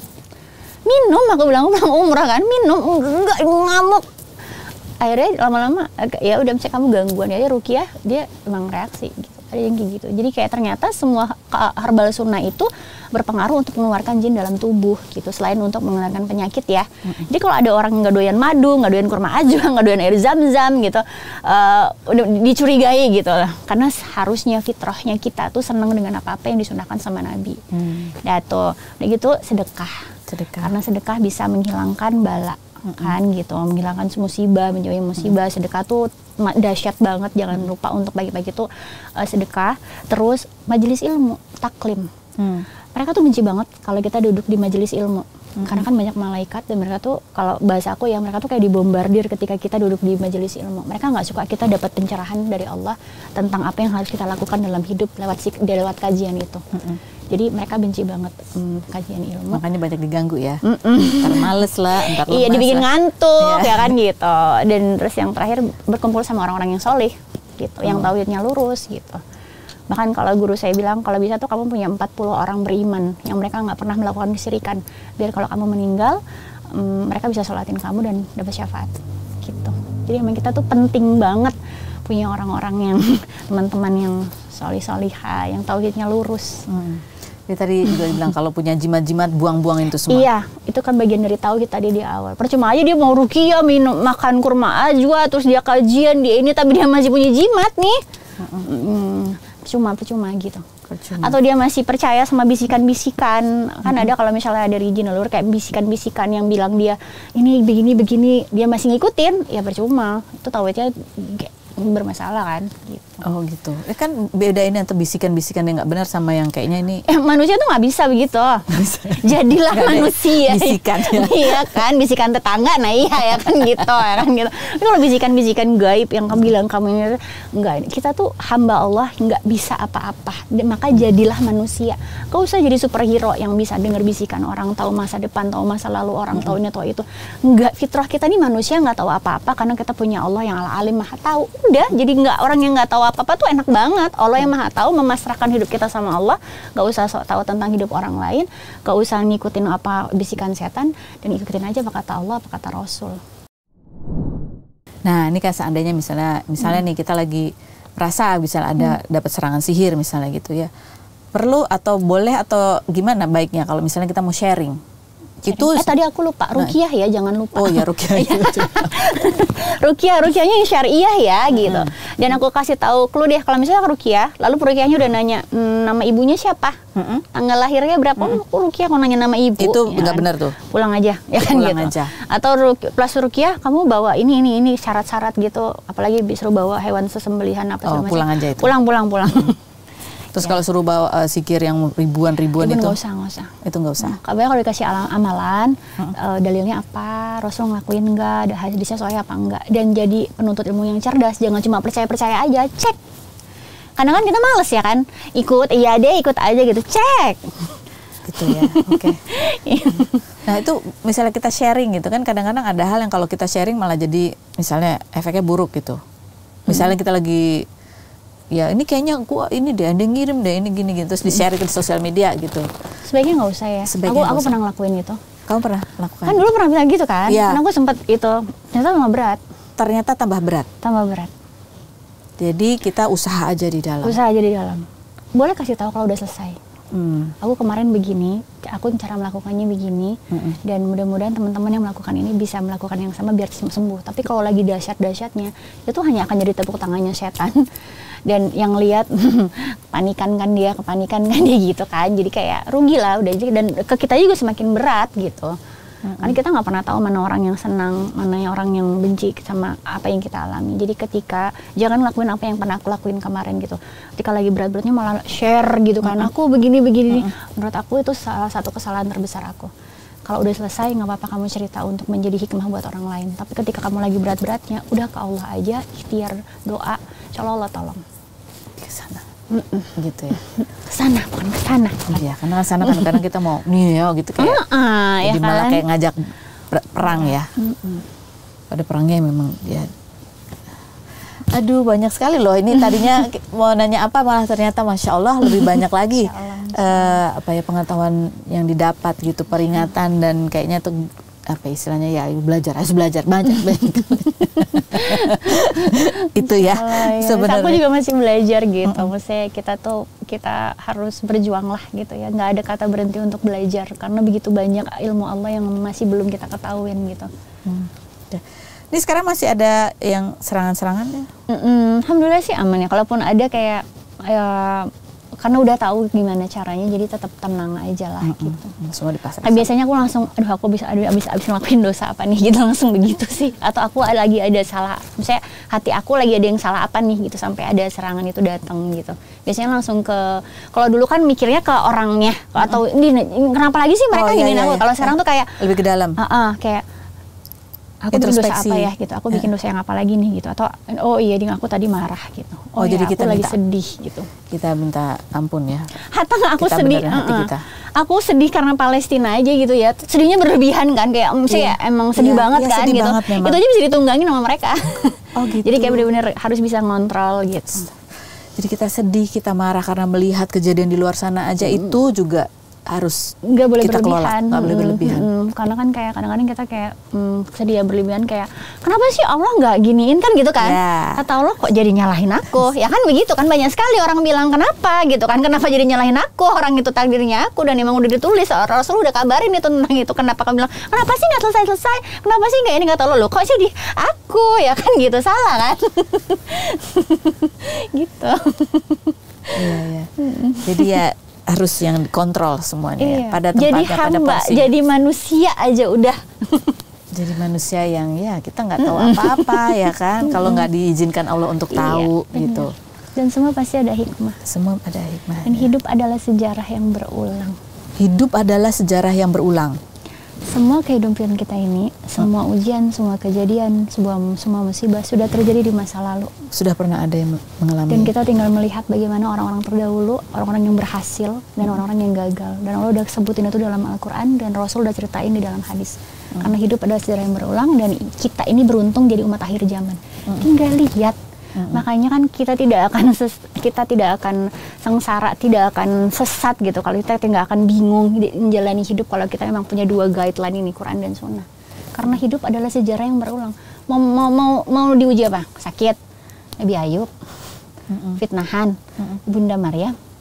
Minum, aku bilang aku bilang umrah kan, minum enggak ngamuk. Akhirnya lama-lama ya udah misalnya kamu gangguan ya ruqyah dia emang reaksi gitu. Ada yang kayak gitu. Jadi kayak ternyata semua herbal sunnah itu berpengaruh untuk mengeluarkan jin dalam tubuh gitu. Selain untuk mengeluarkan penyakit ya. Mm-hmm. Jadi kalau ada orang nggak doyan madu, nggak doyan kurma ajwa, nggak doyan air zam-zam gitu, uh, udah dicurigai gitu lah. Karena harusnya fitrahnya kita tuh seneng dengan apa-apa yang disunahkan sama Nabi. Mm. Nah tuh, udah gitu sedekah. Sedekah. Karena sedekah bisa menghilangkan bala. Mm-hmm. Kan gitu, menghilangkan musibah, menjauhi musibah. Mm-hmm. Sedekah tuh dahsyat banget, jangan lupa untuk bagi-bagi tuh uh, sedekah. Terus majelis ilmu, taklim. Hmm. Mereka tuh benci banget kalau kita duduk di majelis ilmu. Hmm. Karena kan banyak malaikat dan mereka tuh kalau bahasa aku ya mereka tuh kayak dibombardir ketika kita duduk di majelis ilmu. Mereka nggak suka kita dapat pencerahan dari Allah tentang apa yang harus kita lakukan dalam hidup lewat lewat kajian itu. Hmm. Jadi mereka benci banget um, kajian ilmu. Makanya banyak diganggu ya. Ntar males lah, ntar lemas. Iya, dibikin lah. ngantuk ya kan gitu. Dan terus yang terakhir berkumpul sama orang-orang yang soleh gitu, hmm. yang tauhidnya lurus gitu. Bahkan kalau guru saya bilang kalau bisa tuh kamu punya empat puluh orang beriman yang mereka nggak pernah melakukan kesyirikan. Biar kalau kamu meninggal um, mereka bisa sholatin kamu dan dapat syafaat gitu. Jadi emang kita tuh penting banget punya orang-orang yang teman-teman yang solih-solihah, yang tauhidnya lurus. Hmm. Dia tadi juga bilang kalau punya jimat-jimat buang-buang itu semua. Iya, itu kan bagian dari tauhid tadi di awal. Percuma aja dia mau ruqyah, minum makan kurma ajwa, terus dia kajian dia ini tapi dia masih punya jimat nih. Mm-mm. Hmm, percuma, percuma gitu. Percuma. Atau dia masih percaya sama bisikan-bisikan. Kan mm-hmm. ada kalau misalnya dari jin leluhur kayak bisikan-bisikan yang bilang dia ini begini begini, dia masih ngikutin, ya percuma. Itu tauhidnya bermasalah kan gitu. Oh gitu. Ya kan bedain antara bisikan-bisikan yang nggak benar sama yang kayaknya ini. Eh, manusia tuh nggak bisa begitu. Jadilah gak manusia. Bisikan ya. Iya kan, bisikan tetangga. Nah iya ya kan gitu, ya kan gitu. Tapi kalau bisikan-bisikan gaib yang kamu bilang kamu ini enggak, kita tuh hamba Allah nggak bisa apa-apa. Maka jadilah manusia. Gak usah jadi superhero yang bisa dengar bisikan orang, tahu masa depan, tahu masa lalu orang, mm-hmm. tahu ini tahu itu. Enggak, fitrah kita nih manusia nggak tahu apa-apa karena kita punya Allah yang Al-Alim Maha Tahu. Udah, jadi nggak orang yang nggak tahu apa-apa tuh enak banget. Allah yang Maha Tahu memasrahkan hidup kita sama Allah, nggak usah sok tahu tentang hidup orang lain, nggak usah ngikutin apa bisikan setan, dan ikutin aja apa kata Allah, apa kata Rasul. Nah, ini kan seandainya misalnya, misalnya hmm. nih kita lagi merasa misalnya ada hmm. dapat serangan sihir misalnya gitu ya, perlu atau boleh atau gimana baiknya kalau misalnya kita mau sharing Itu eh tadi aku lupa ruqyah ya, jangan lupa. Oh ya ruqyah. ruqyah, ruqyahnya yang syariah ya gitu. Dan aku kasih tahu clue deh kalau misalnya ruqyah, lalu ruqyahnya udah nanya mmm, nama ibunya siapa, mm-hmm. tanggal lahirnya berapa, mm-hmm. aku ruqyah kok nanya nama ibu. Itu ya nggak kan? benar tuh. Pulang aja, ya kan Pulang gitu. aja. Atau plus ruqyah kamu bawa ini ini ini syarat-syarat gitu, apalagi disuruh bawa hewan sesembelihan apa oh, segala macam. Pulang aja itu. Pulang pulang pulang. Terus ya. Kalau suruh bawa uh, sikir yang ribuan-ribuan itu? Nggak usah, nggak usah. Itu nggak usah. Nah, kalau dikasih alam, amalan, hmm. uh, dalilnya apa, Rasul ngelakuin nggak, ada hadisnya soalnya apa enggak, dan jadi penuntut ilmu yang cerdas, jangan cuma percaya-percaya aja, cek. Kadang kan kita males ya kan, ikut, iya deh ikut aja gitu, cek. Gitu ya, oke. Okay. Nah itu misalnya kita sharing gitu kan, kadang-kadang ada hal yang kalau kita sharing malah jadi misalnya efeknya buruk gitu. Misalnya hmm. kita lagi ya ini kayaknya gua ini deh, ada yang ngirim deh ini gini-gini terus di-share ke sosial media gitu. Sebaiknya nggak usah ya. Sebaiknya aku aku usah. pernah ngelakuin itu. Kamu pernah lakukan? Kan dulu pernah bilang gitu kan? Ya. Karena aku sempat itu, ternyata tambah berat. Ternyata tambah berat. Tambah berat. Jadi kita usaha aja di dalam. Usaha aja di dalam. Boleh kasih tahu kalau udah selesai. Hmm. Aku kemarin begini, aku cara melakukannya begini, hmm. dan mudah-mudahan teman-teman yang melakukan ini bisa melakukan yang sama biar sembuh. Tapi kalau lagi dahsyat-dahsyatnya, itu hanya akan jadi tepuk tangannya setan. Dan yang lihat panikan kan dia, kepanikan kan dia gitu kan. Jadi kayak rugi lah udah, dan ke kita juga semakin berat gitu. Mm-hmm. Karena kita nggak pernah tahu mana orang yang senang, mana orang yang benci sama apa yang kita alami. Jadi ketika jangan lakuin apa yang pernah aku lakuin kemarin gitu. Ketika lagi berat-beratnya malah share gitu kan. Mm-hmm. Aku begini-begini. Mm-hmm. Menurut aku itu salah satu kesalahan terbesar aku. Kalau udah selesai nggak apa-apa kamu cerita untuk menjadi hikmah buat orang lain. Tapi ketika kamu lagi berat-beratnya, udah ke Allah aja, ikhtiar, doa, insya Allah Allah tolong. Ke sana. Mm-mm. Gitu ya. Kesana, bukan kesana. Iya, karena kesana kadang-kadang kita mau nih ya gitu kayak. Uh-uh, jadi ya malah kan? kayak ngajak perang ya. Mm-mm. Pada perangnya memang ya. Aduh banyak sekali loh ini tadinya mau nanya apa malah ternyata masya Allah lebih banyak lagi uh, apa ya pengetahuan yang didapat gitu, peringatan dan kayaknya tuh apa istilahnya ya belajar harus belajar banyak banyak itu ya, oh, ya. Sebenarnya aku juga masih belajar gitu. Mm-mm. Maksudnya kita tuh kita harus berjuang lah gitu ya, nggak ada kata berhenti untuk belajar karena begitu banyak ilmu Allah yang masih belum kita ketahuin gitu. hmm. Ini sekarang masih ada yang serangan-serangan ya? Mm-mm. Alhamdulillah sih aman ya. Kalaupun ada kayak ya, karena udah tahu gimana caranya, jadi tetap tenang aja lah mm-hmm. gitu. Semua dipasang. Nah, biasanya aku langsung, aduh aku bisa aduh, abis abis ngelakuin dosa apa nih gitu langsung begitu sih. Atau aku lagi ada salah, misalnya hati aku lagi ada yang salah apa nih gitu sampai ada serangan itu datang gitu. Biasanya langsung ke, kalau dulu kan mikirnya ke orangnya mm-hmm. atau ini kenapa lagi sih mereka oh, gini iya, aku. Iya. Kalau sekarang tuh kayak lebih ke dalam. Uh-uh, kayak aku bikin dosa apa ya gitu, aku bikin dosa yang apa lagi nih gitu, atau oh iya ding aku tadi marah gitu, oh, oh ya, jadi kita aku minta, lagi sedih gitu, kita minta ampun ya, hatta nggak aku kita sedih, uh-uh. kita. Aku sedih karena Palestina aja gitu ya, sedihnya berlebihan kan, kayak misalnya yeah. emang sedih yeah, banget yeah, kan sedih gitu, banget itu aja bisa ditunggangin sama mereka, oh gitu, jadi kayak benar-benar harus bisa ngontrol gitu. Jadi kita sedih, kita marah karena melihat kejadian di luar sana aja hmm. itu juga harus nggak boleh kita berlebihan, nggak boleh berlebihan. Hmm, karena kan kayak kadang-kadang kita kayak hmm, sedih ya berlebihan kayak kenapa sih Allah nggak giniin kan gitu kan? Yeah. Kata Allah kok jadi nyalahin aku? Ya kan begitu kan, banyak sekali orang bilang kenapa gitu kan? Kenapa jadi nyalahin aku? Orang itu takdirnya aku dan emang udah ditulis, Rasul udah kabarin itu tentang itu. Kenapa kamu bilang kenapa sih nggak selesai-selesai? Kenapa sih nggak ini nggak tahu lo? Kok sih di aku ya kan gitu, salah kan? Gitu. Iya ya. Jadi ya harus yang kontrol semuanya iya. ya, pada tempatnya, jadi hamba, pada porsinya. Jadi manusia aja udah. Jadi manusia yang ya kita nggak tahu apa-apa ya kan, kalau nggak diizinkan Allah untuk tahu iya, gitu. Dan semua pasti ada hikmah. Semua ada hikmah. Dan hidup adalah sejarah yang berulang. Hidup adalah sejarah yang berulang. Semua kehidupan kita ini, semua ujian, semua kejadian, semua, semua musibah sudah terjadi di masa lalu. Sudah pernah ada yang mengalami. Dan kita tinggal melihat bagaimana orang-orang terdahulu, orang-orang yang berhasil, dan orang-orang yang gagal. Dan Allah udah sebutin itu dalam Al-Quran, dan Rasul udah ceritain di dalam hadis. Hmm. Karena hidup adalah sejarah yang berulang, dan kita ini beruntung jadi umat akhir zaman. Hmm. Tinggal lihat. Mm-hmm. Makanya kan kita tidak akan ses, kita tidak akan sengsara, tidak akan sesat gitu kalau kita tidak akan bingung menjalani hidup kalau kita memang punya dua guideline ini, Quran dan Sunnah. Karena hidup adalah sejarah yang berulang. Mau mau mau, mau diuji apa? Sakit, Nabi Ayub, mm-hmm. fitnahan, mm-hmm. Bunda Maryam,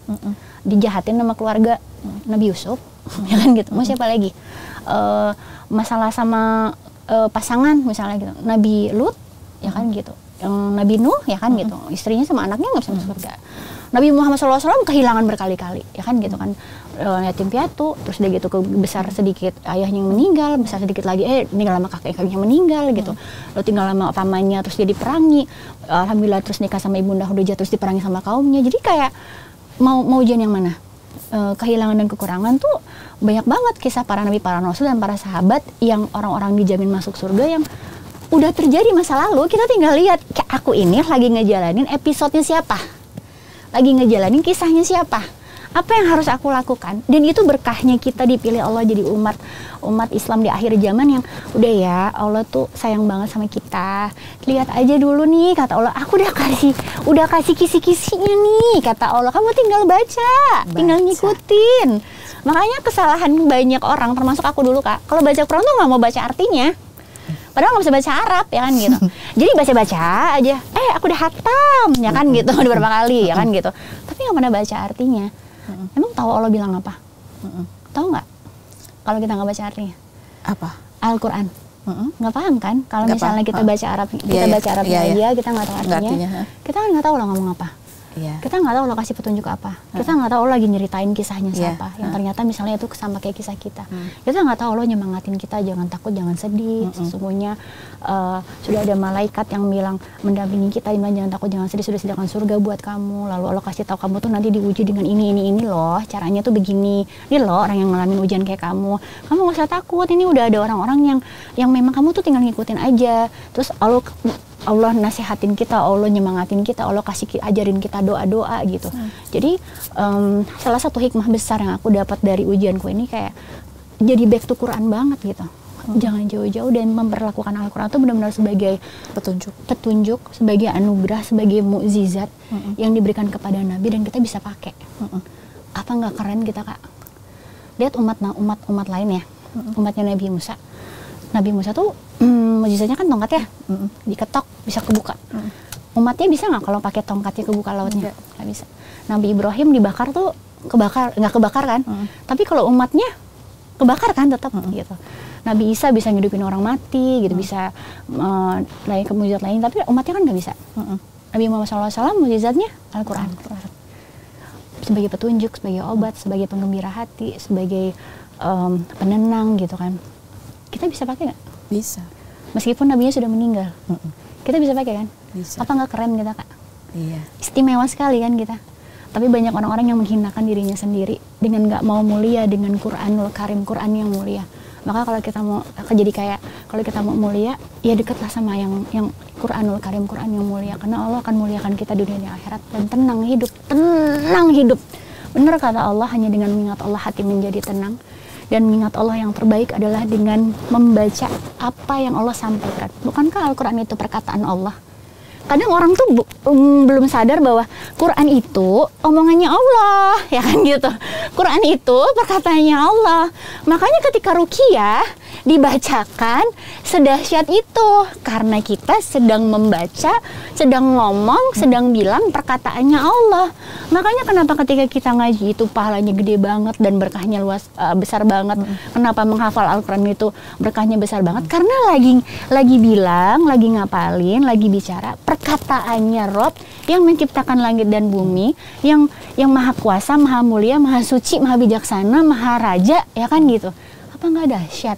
Mm-mm. Dijahatin sama keluarga mm. Nabi Yusuf, ya kan gitu. Mau siapa lagi? Uh, masalah sama uh, pasangan misalnya gitu. Nabi Lut, ya kan gitu. Yang Nabi Nuh, ya kan mm. gitu. Istrinya sama anaknya nggak bisa masuk surga. Nabi Muhammad shallallahu alaihi wasallam kehilangan berkali-kali, ya kan gitu kan. Uh, yatim piatu, terus udah gitu ke besar sedikit ayahnya yang meninggal, besar sedikit lagi eh tinggal sama kakek-kakeknya meninggal gitu. Hmm. Lalu tinggal sama pamannya terus dia diperangi. Alhamdulillah terus nikah sama ibunda Khadijah terus diperangi sama kaumnya. Jadi kayak mau mau ujian yang mana? Uh, kehilangan dan kekurangan tuh banyak banget kisah para nabi, para rasul dan para sahabat yang orang-orang dijamin masuk surga yang udah terjadi masa lalu. Kita tinggal lihat kayak aku ini lagi ngejalanin episodenya siapa? Lagi ngejalanin kisahnya siapa? Apa yang harus aku lakukan? Dan itu berkahnya kita dipilih Allah jadi umat umat Islam di akhir zaman yang udah ya Allah tuh sayang banget sama kita. Lihat aja dulu nih kata Allah, aku udah kasih udah kasih kisi-kisinya nih kata Allah. Kamu tinggal baca, baca. tinggal ngikutin. Makanya kesalahan banyak orang termasuk aku dulu Kak. Kalau baca Quran tuh nggak mau baca artinya. Padahal nggak bisa baca Arab ya kan gitu. Jadi baca-baca aja. Eh aku udah hatam ya kan gitu udah beberapa kali ya kan gitu. Tapi nggak pernah baca artinya. Mm-mm. Emang tahu Allah bilang apa? Mm-mm. Tahu nggak? Kalau kita nggak baca artinya? Apa? Al-Quran. Nggak paham kan? Kalau misalnya kita baca Arab, kita yeah, baca Arabnya yeah, aja, yeah. kita nggak tahu artinya. artinya kita kan nggak tahu lah ngomong apa. Yeah. Kita nggak tahu lo kasih petunjuk apa. Kita nggak tahu lo lagi nyeritain kisahnya yeah. siapa. Yang ternyata misalnya itu sama kayak kisah kita. Hmm. Kita nggak tahu lo nyemangatin kita, jangan takut, jangan sedih. Mm-mm. Sesungguhnya uh, sudah ada malaikat yang bilang mendampingi kita, bilang jangan takut, jangan sedih, sudah sediakan surga buat kamu. Lalu Allah kasih tahu kamu tuh nanti diuji dengan ini, ini, ini loh. Caranya tuh begini. Ini loh orang yang ngalamin ujian kayak kamu. Kamu nggak usah takut. Ini udah ada orang-orang yang yang memang kamu tuh tinggal ngikutin aja. Terus Allah Allah nasihatin kita, Allah nyemangatin kita, Allah kasih ajarin kita doa-doa gitu. Hmm. Jadi um, salah satu hikmah besar yang aku dapat dari ujianku ini kayak jadi back to Quran banget gitu. Hmm. Jangan jauh-jauh dan memperlakukan Al-Quran itu benar-benar sebagai petunjuk, petunjuk, sebagai anugerah, sebagai mukjizat hmm. yang diberikan kepada Nabi dan kita bisa pakai. Hmm. Apa nggak keren kita Kak? Lihat umat umat umat lain ya, hmm. umatnya Nabi Musa. Nabi Musa tuh hmm, mujizatnya kan tongkat ya, mm-mm. diketok bisa kebuka. Mm. Umatnya bisa nggak kalau pakai tongkatnya kebuka lautnya? Nggak bisa. Nabi Ibrahim dibakar tuh kebakar, nggak kebakar kan? Mm. Tapi kalau umatnya kebakar kan tetap mm. gitu. Nabi Isa bisa ngidupin orang mati, gitu mm. bisa uh, lain kemujizat lain, tapi umatnya kan nggak bisa. Mm-mm. Nabi Muhammad shallallahu alaihi wasallam mujizatnya Al-Quran. Al-Quran. Sebagai petunjuk, sebagai obat, sebagai penggembira hati, sebagai um, penenang gitu kan. Kita bisa pakai nggak? Bisa. Meskipun nabinya sudah meninggal, mm-mm. kita bisa pakai kan? Bisa. Apa nggak keren kita Kak? Iya. Istimewa Istimewa sekali kan kita. Tapi banyak orang-orang yang menghinakan dirinya sendiri dengan nggak mau mulia dengan Quranul Karim, Quran yang mulia. Maka kalau kita mau jadi kayak kalau kita mau mulia, ya dekatlah sama yang yang Quranul Karim, Quran yang mulia. Karena Allah akan muliakan kita di dunia akhirat dan tenang hidup, tenang hidup. Benar kata Allah, hanya dengan mengingat Allah hati menjadi tenang. Dan mengingat Allah yang terbaik adalah dengan membaca apa yang Allah sampaikan. Bukankah Al-Quran itu perkataan Allah? Kadang orang tuh um, belum sadar bahwa Quran itu omongannya Allah, ya kan gitu. Quran itu perkataannya Allah. Makanya ketika ruqyah dibacakan sedahsyat itu karena kita sedang membaca, sedang ngomong, sedang bilang perkataannya Allah. Makanya kenapa ketika kita ngaji itu pahalanya gede banget dan berkahnya luas uh, besar banget. Hmm. Kenapa menghafal Al-Quran itu berkahnya besar banget? Karena lagi lagi bilang, lagi ngapalin, lagi bicara perkataannya Rob yang menciptakan langit dan bumi, yang yang maha kuasa, maha mulia, maha suci, maha bijaksana, maha raja, ya kan gitu. Apa nggak dahsyat?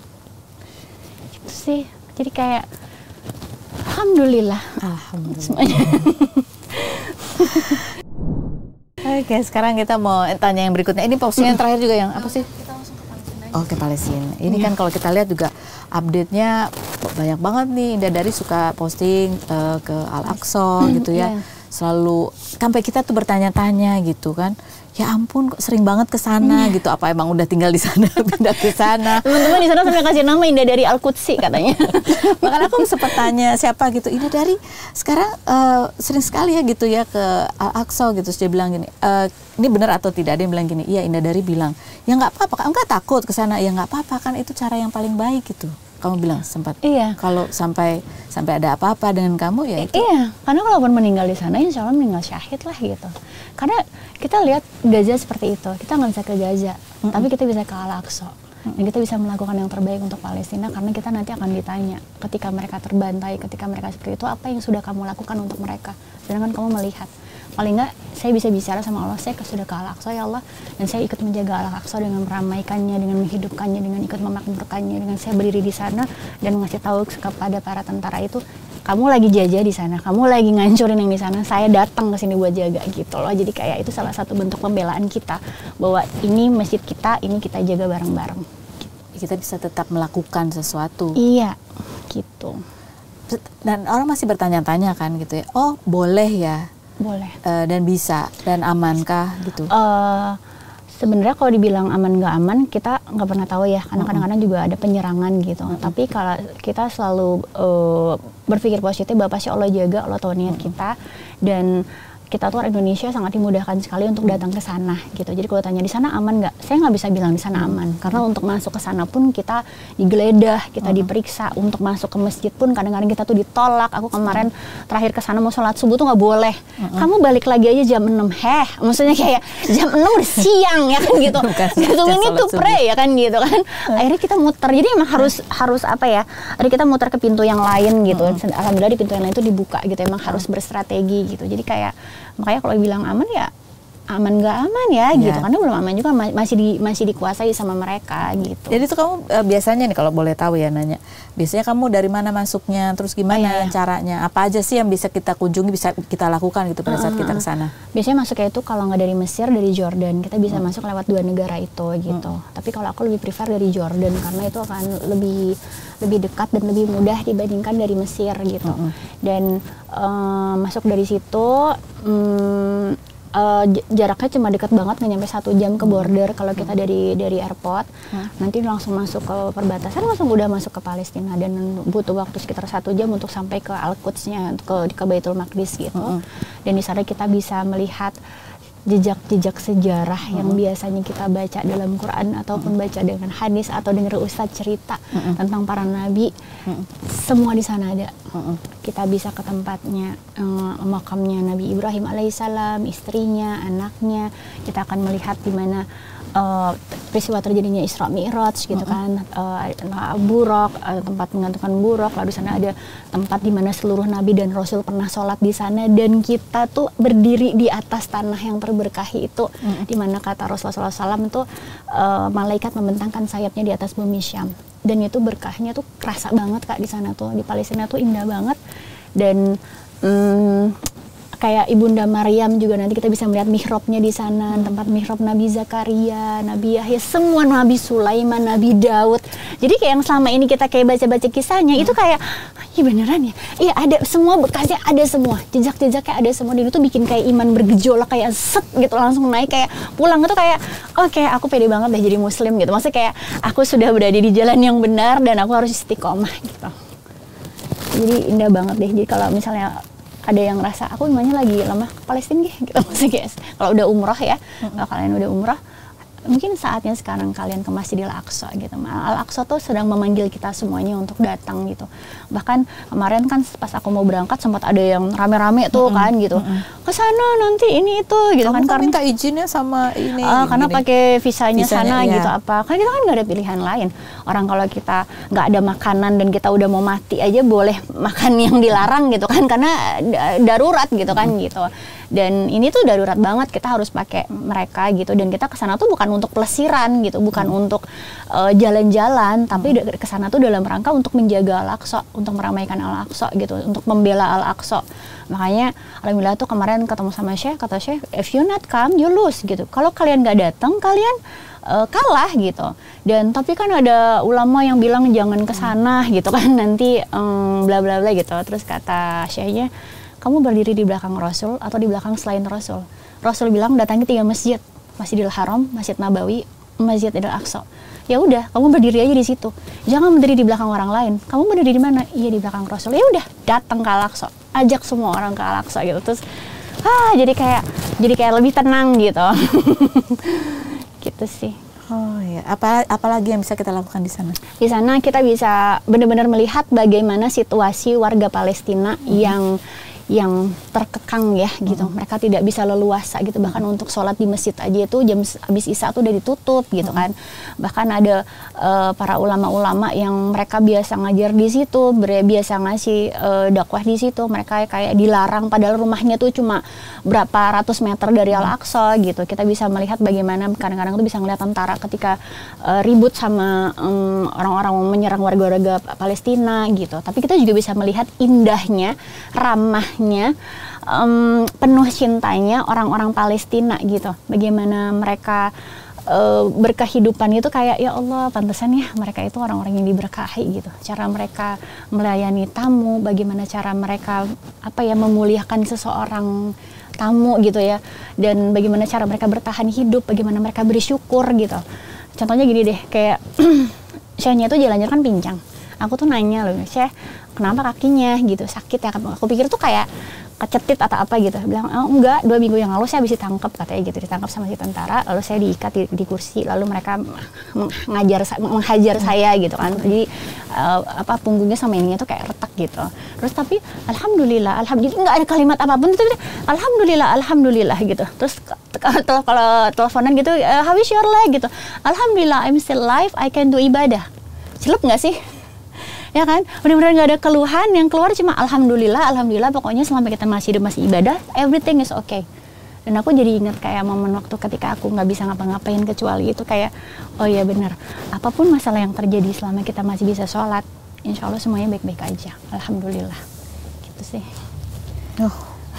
Gitu sih. Jadi kayak alhamdulillah. Alhamdulillah. Semuanya. Oke, sekarang kita mau tanya yang berikutnya. Ini postingan yang terakhir juga yang apa sih? Kita langsung ke Palestina. Oh, ke Palestina. Ini ya. Kan kalau kita lihat juga update-nya banyak banget nih. Indah Dari suka posting uh, ke Al-Aqsa gitu ya. Yeah. Selalu sampai kita tuh bertanya-tanya gitu kan. Ya ampun, kok sering banget ke sana yeah. gitu. Apa emang udah tinggal di sana, pindah ke sana? Teman-teman di sana sampai kasih nama Indah Dari Al-Qudsi katanya. Makanya aku sempat tanya siapa gitu. Indah Dari sekarang uh, sering sekali ya gitu ya ke Al-Aqsa gitu. Terus dia bilang gini, e, ini benar atau tidak? Dia bilang gini, iya. Indah Dari bilang, ya nggak apa-apa, enggak takut ke sana. Ya nggak apa-apa, kan itu cara yang paling baik gitu. Kamu bilang sempat. Iya. Kalau sampai sampai ada apa-apa dengan kamu ya itu. Iya, karena kalaupun meninggal di sana, insya Allah meninggal syahid lah gitu. Karena kita lihat Gaza seperti itu, kita nggak bisa ke Gaza, mm-hmm. tapi kita bisa ke Al-Aqsa. Dan kita bisa melakukan yang terbaik untuk Palestina karena kita nanti akan ditanya ketika mereka terbantai, ketika mereka seperti itu, apa yang sudah kamu lakukan untuk mereka. Sedangkan kamu melihat, paling nggak saya bisa bicara sama Allah, saya sudah ke Al-Aqsa ya Allah, dan saya ikut menjaga Al-Aqsa dengan meramaikannya, dengan menghidupkannya, dengan ikut memakmurkannya, dengan saya berdiri di sana dan mengasih tahu kepada para tentara itu, kamu lagi jajah di sana, kamu lagi ngancurin yang di sana, saya datang ke sini buat jaga gitu loh. Jadi kayak itu salah satu bentuk pembelaan kita bahwa ini masjid kita, ini kita jaga bareng-bareng. Kita bisa tetap melakukan sesuatu. Iya, gitu. Dan orang masih bertanya-tanya kan gitu ya, oh boleh ya? Boleh. Uh, dan bisa, dan amankah gitu? Uh, Sebenarnya kalau dibilang aman nggak aman, kita nggak pernah tahu ya, karena kadang-kadang juga ada penyerangan gitu. Mm-hmm. Tapi kalau kita selalu uh, berpikir positif bahwa pasti Allah jaga, Allah tahu niat mm-hmm. kita, dan kita tuh orang Indonesia sangat dimudahkan sekali untuk datang ke sana gitu. Jadi kalau tanya di sana aman nggak? Saya nggak bisa bilang di sana aman, karena untuk masuk ke sana pun kita digeledah, kita uh-huh. diperiksa. Untuk masuk ke masjid pun kadang-kadang kita tuh ditolak. Aku kemarin uh-huh. terakhir ke sana mau sholat subuh tuh nggak boleh. Uh-huh. Kamu balik lagi aja jam enam. Heh, maksudnya kayak jam enam udah siang ya kan gitu. Gitu ini tuh pray ya kan gitu kan. Uh-huh. Akhirnya kita muter. Jadi emang harus uh-huh. harus apa ya? Akhirnya kita muter ke pintu yang lain gitu. Uh-huh. Alhamdulillah di pintu yang lain itu dibuka gitu. Emang uh-huh. harus berstrategi gitu. Jadi kayak makanya kalau bilang aman ya aman nggak aman ya, ya gitu, karena belum aman juga, masih di, masih dikuasai sama mereka gitu. Jadi tuh kamu uh, biasanya nih kalau boleh tahu ya nanya, biasanya kamu dari mana masuknya, terus gimana oh, iya, caranya, apa aja sih yang bisa kita kunjungi, bisa kita lakukan gitu pada saat uh, kita ke sana? Biasanya masuknya itu kalau nggak dari Mesir, dari Jordan, kita bisa hmm. masuk lewat dua negara itu gitu. Hmm. Tapi kalau aku lebih prefer dari Jordan karena itu akan lebih lebih dekat dan lebih mudah dibandingkan dari Mesir gitu. Hmm. Dan uh, masuk dari situ um, Uh, jaraknya cuma dekat banget, nggak nyampe satu jam ke border kalau kita dari dari airport. Hmm. Nanti langsung masuk ke perbatasan, langsung udah masuk ke Palestina, dan butuh waktu sekitar satu jam untuk sampai ke Al-Qudsnya, ke, ke Baitul Maqdis gitu. Hmm. Dan di sana kita bisa melihat jejak-jejak sejarah hmm. yang biasanya kita baca dalam Quran ataupun hmm. baca dengan hadis atau dengar ustadz cerita hmm. tentang para nabi, hmm. semua di sana ada. Hmm. Kita bisa ke tempatnya, um, makamnya Nabi Ibrahim alaihissalam, istrinya, anaknya. Kita akan melihat di mana uh, peristiwa terjadinya Isra Mi'raj gitu kan, uh, buraq, uh, tempat menggantung buraq. Lalu di sana ada tempat di mana seluruh nabi dan rasul pernah sholat di sana, dan kita tuh berdiri di atas tanah yang terberkahi itu, mm-hmm. di mana kata Rasulullah shallallahu alaihi wasallam itu uh, malaikat membentangkan sayapnya di atas bumi Syam, dan itu berkahnya tuh kerasa banget Kak di sana tuh. Di Palestina tuh indah banget, dan um, kayak Ibunda Maryam juga nanti kita bisa melihat mihrabnya di sana, hmm. tempat mihrab Nabi Zakaria, Nabi Yahya, semua Nabi Sulaiman, Nabi Daud. Jadi kayak yang selama ini kita kayak baca-baca kisahnya, hmm. itu kayak, iya beneran ya? Iya ada, semua bekasnya ada semua, jejak-jejaknya ada semua, dan itu bikin kayak iman bergejolak, kayak set gitu langsung naik, kayak pulang itu kayak, oke okay, aku pede banget deh jadi muslim gitu. Maksudnya kayak aku sudah berada di jalan yang benar dan aku harus istiqomah gitu. Jadi indah banget deh. Jadi kalau misalnya ada yang ngerasa aku imannya lagi lemah ke Palestina gitu, maksudnya guys, kalau udah umroh ya, mm-hmm. kalau kalian udah umroh, mungkin saatnya sekarang kalian ke Masjidil Aqsa gitu. Al-Aqsa tuh sedang memanggil kita semuanya untuk datang gitu. Bahkan kemarin kan pas aku mau berangkat sempat ada yang rame-rame tuh mm-hmm. kan gitu. Mm-hmm. Ke sana nanti ini itu gitu. Kamu kan karena minta izinnya sama ini. Uh, karena pakai visanya, visanya sana iya. gitu apa. Kan kita kan nggak ada pilihan lain. Orang kalau kita nggak ada makanan dan kita udah mau mati aja boleh makan yang dilarang gitu kan, karena darurat gitu kan mm-hmm. gitu. Dan ini tuh darurat banget, kita harus pakai mereka gitu. Dan kita kesana tuh bukan untuk pelesiran gitu, bukan hmm. untuk uh, jalan-jalan, tapi hmm. kesana tuh dalam rangka untuk menjaga Al-Aqsa, untuk meramaikan Al-Aqsa gitu, untuk membela Al-Aqsa. Makanya alhamdulillah tuh kemarin ketemu sama Syekh, kata Syekh, if you not come, you lose gitu. Kalau kalian nggak datang, kalian uh, kalah gitu. Dan tapi kan ada ulama yang bilang jangan kesana hmm. gitu kan, nanti um, bla bla bla gitu. Terus kata Syekhnya, kamu berdiri di belakang Rasul atau di belakang selain Rasul? Rasul bilang datangi tiga masjid, Masjidil Haram, Masjid Nabawi, Masjidil Aqsa. Ya udah, kamu berdiri aja di situ. Jangan berdiri di belakang orang lain. Kamu berdiri di mana? Iya di belakang Rasul. Ya udah, datang ke Al-Aqsa. Ajak semua orang ke Al-Aqsa gitu. Terus, ah jadi kayak jadi kayak lebih tenang gitu. Gitu sih. Oh ya, apa apalagi yang bisa kita lakukan di sana? Di sana kita bisa benar-benar melihat bagaimana situasi warga Palestina hmm. yang yang terkekang ya gitu. Hmm. Mereka tidak bisa leluasa gitu. Bahkan untuk sholat di masjid aja itu jam habis isya tuh udah ditutup gitu hmm. kan. Bahkan ada uh, para ulama-ulama yang mereka biasa ngajar di situ, biasa ngasih uh, dakwah di situ. Mereka kayak dilarang padahal rumahnya tuh cuma berapa ratus meter dari Al-Aqsa gitu. Kita bisa melihat bagaimana kadang-kadang tuh bisa ngeliat tentara ketika uh, ribut sama um, orang-orang menyerang warga-warga Palestina gitu. Tapi kita juga bisa melihat indahnya, ramahnya, um, penuh cintanya orang-orang Palestina gitu. Bagaimana mereka uh, berkehidupan itu kayak ya Allah, pantesan ya mereka itu orang-orang yang diberkahi gitu. Cara mereka melayani tamu, bagaimana cara mereka apa ya memuliakan seseorang tamu gitu ya. Dan bagaimana cara mereka bertahan hidup, bagaimana mereka bersyukur gitu. Contohnya gini deh, kayak Syekhnya itu jalan-jalan kan pincang. Aku tuh nanya loh, Syekh, kenapa kakinya gitu, sakit ya? Aku pikir tuh kayak kecetit atau apa gitu. Bilang, oh enggak, dua minggu yang lalu saya habis ditangkap katanya gitu, ditangkap sama si tentara, lalu saya diikat di, di kursi, lalu mereka mengajar, menghajar saya gitu kan. Jadi uh, apa punggungnya sama ininya tuh kayak retak gitu. Terus tapi alhamdulillah, alhamdulillah nggak ada kalimat apapun, tapi alhamdulillah, alhamdulillah gitu. Terus kalau teleponan gitu, how is your leg gitu, alhamdulillah I'm still alive, I can do ibadah. Celup nggak sih? Ya kan, benar-benar nggak ada keluhan, yang keluar cuma alhamdulillah, alhamdulillah, pokoknya selama kita masih hidup, masih ibadah, everything is okay. Dan aku jadi ingat kayak momen waktu ketika aku nggak bisa ngapa-ngapain kecuali itu kayak, oh iya benar, apapun masalah yang terjadi selama kita masih bisa sholat, insya Allah semuanya baik-baik aja, alhamdulillah, gitu sih. Oh.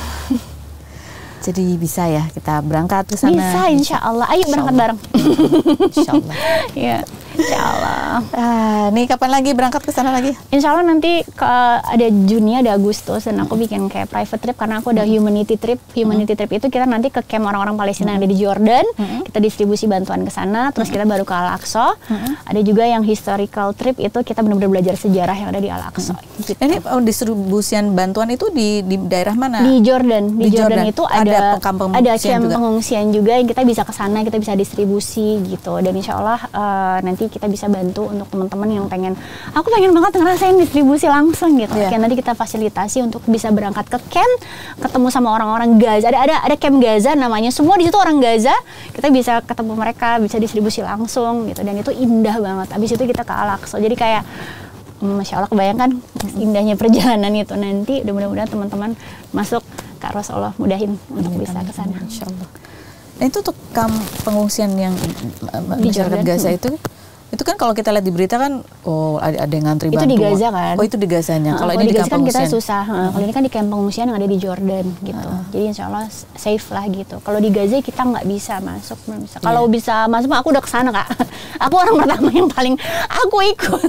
Jadi bisa ya kita berangkat ke sana? Bisa, insya Allah. Ayo berangkat bareng. Insya Allah. Ya, insya Allah. Ah, nih kapan lagi berangkat ke sana lagi? Insya Allah nanti ke, ada Juni, ada Agustus, dan aku bikin kayak private trip karena aku ada humanity trip. Humanity trip itu kita nanti ke camp orang-orang Palestina yang ada di Jordan. Kita distribusi bantuan ke sana, terus kita baru ke Al-Aqsa. Ada juga yang historical trip, itu kita benar-benar belajar sejarah yang ada di Al-Aqsa. Gitu. Ini oh, distribusian bantuan itu di, di daerah mana? Di Jordan. Di, di Jordan, Jordan itu ada ada camp ada camp pengungsian juga yang kita bisa ke sana, kita bisa distribusi gitu. Dan insya Allah uh, nanti kita bisa bantu untuk teman-teman yang pengen, aku pengen banget ngerasain distribusi langsung gitu. Yeah. Oke, nanti kita fasilitasi untuk bisa berangkat ke camp, ketemu sama orang-orang Gaza. Ada ada ada camp Gaza namanya. Semua di situ orang Gaza. Kita bisa ketemu mereka, bisa distribusi langsung gitu. Dan itu indah banget. Abis itu kita ke Al-Aqsa. Jadi kayak Masya Allah, kebayangkan indahnya perjalanan itu nanti. Mudah-mudahan teman-teman masuk ke Rasulullah, mudahin untuk bisa ke sana. Insya Allah. Nah itu untuk kamp pengungsian yang di masyarakat Gaza itu, itu kan kalau kita lihat di berita kan, oh ada, ada yang ngantri bantuan. Itu di Gaza kan? Oh itu di Gazanya. Nah, kalau ini di Gaza kan kita susah. Nah, kalau ini kan di kamp pengungsian yang ada di Jordan gitu. Uh. Jadi insya Allah safe lah gitu. Kalau di Gaza kita nggak bisa masuk, belum bisa. Kalau yeah. bisa masuk, aku udah kesana Kak. Aku orang pertama yang paling aku ikut.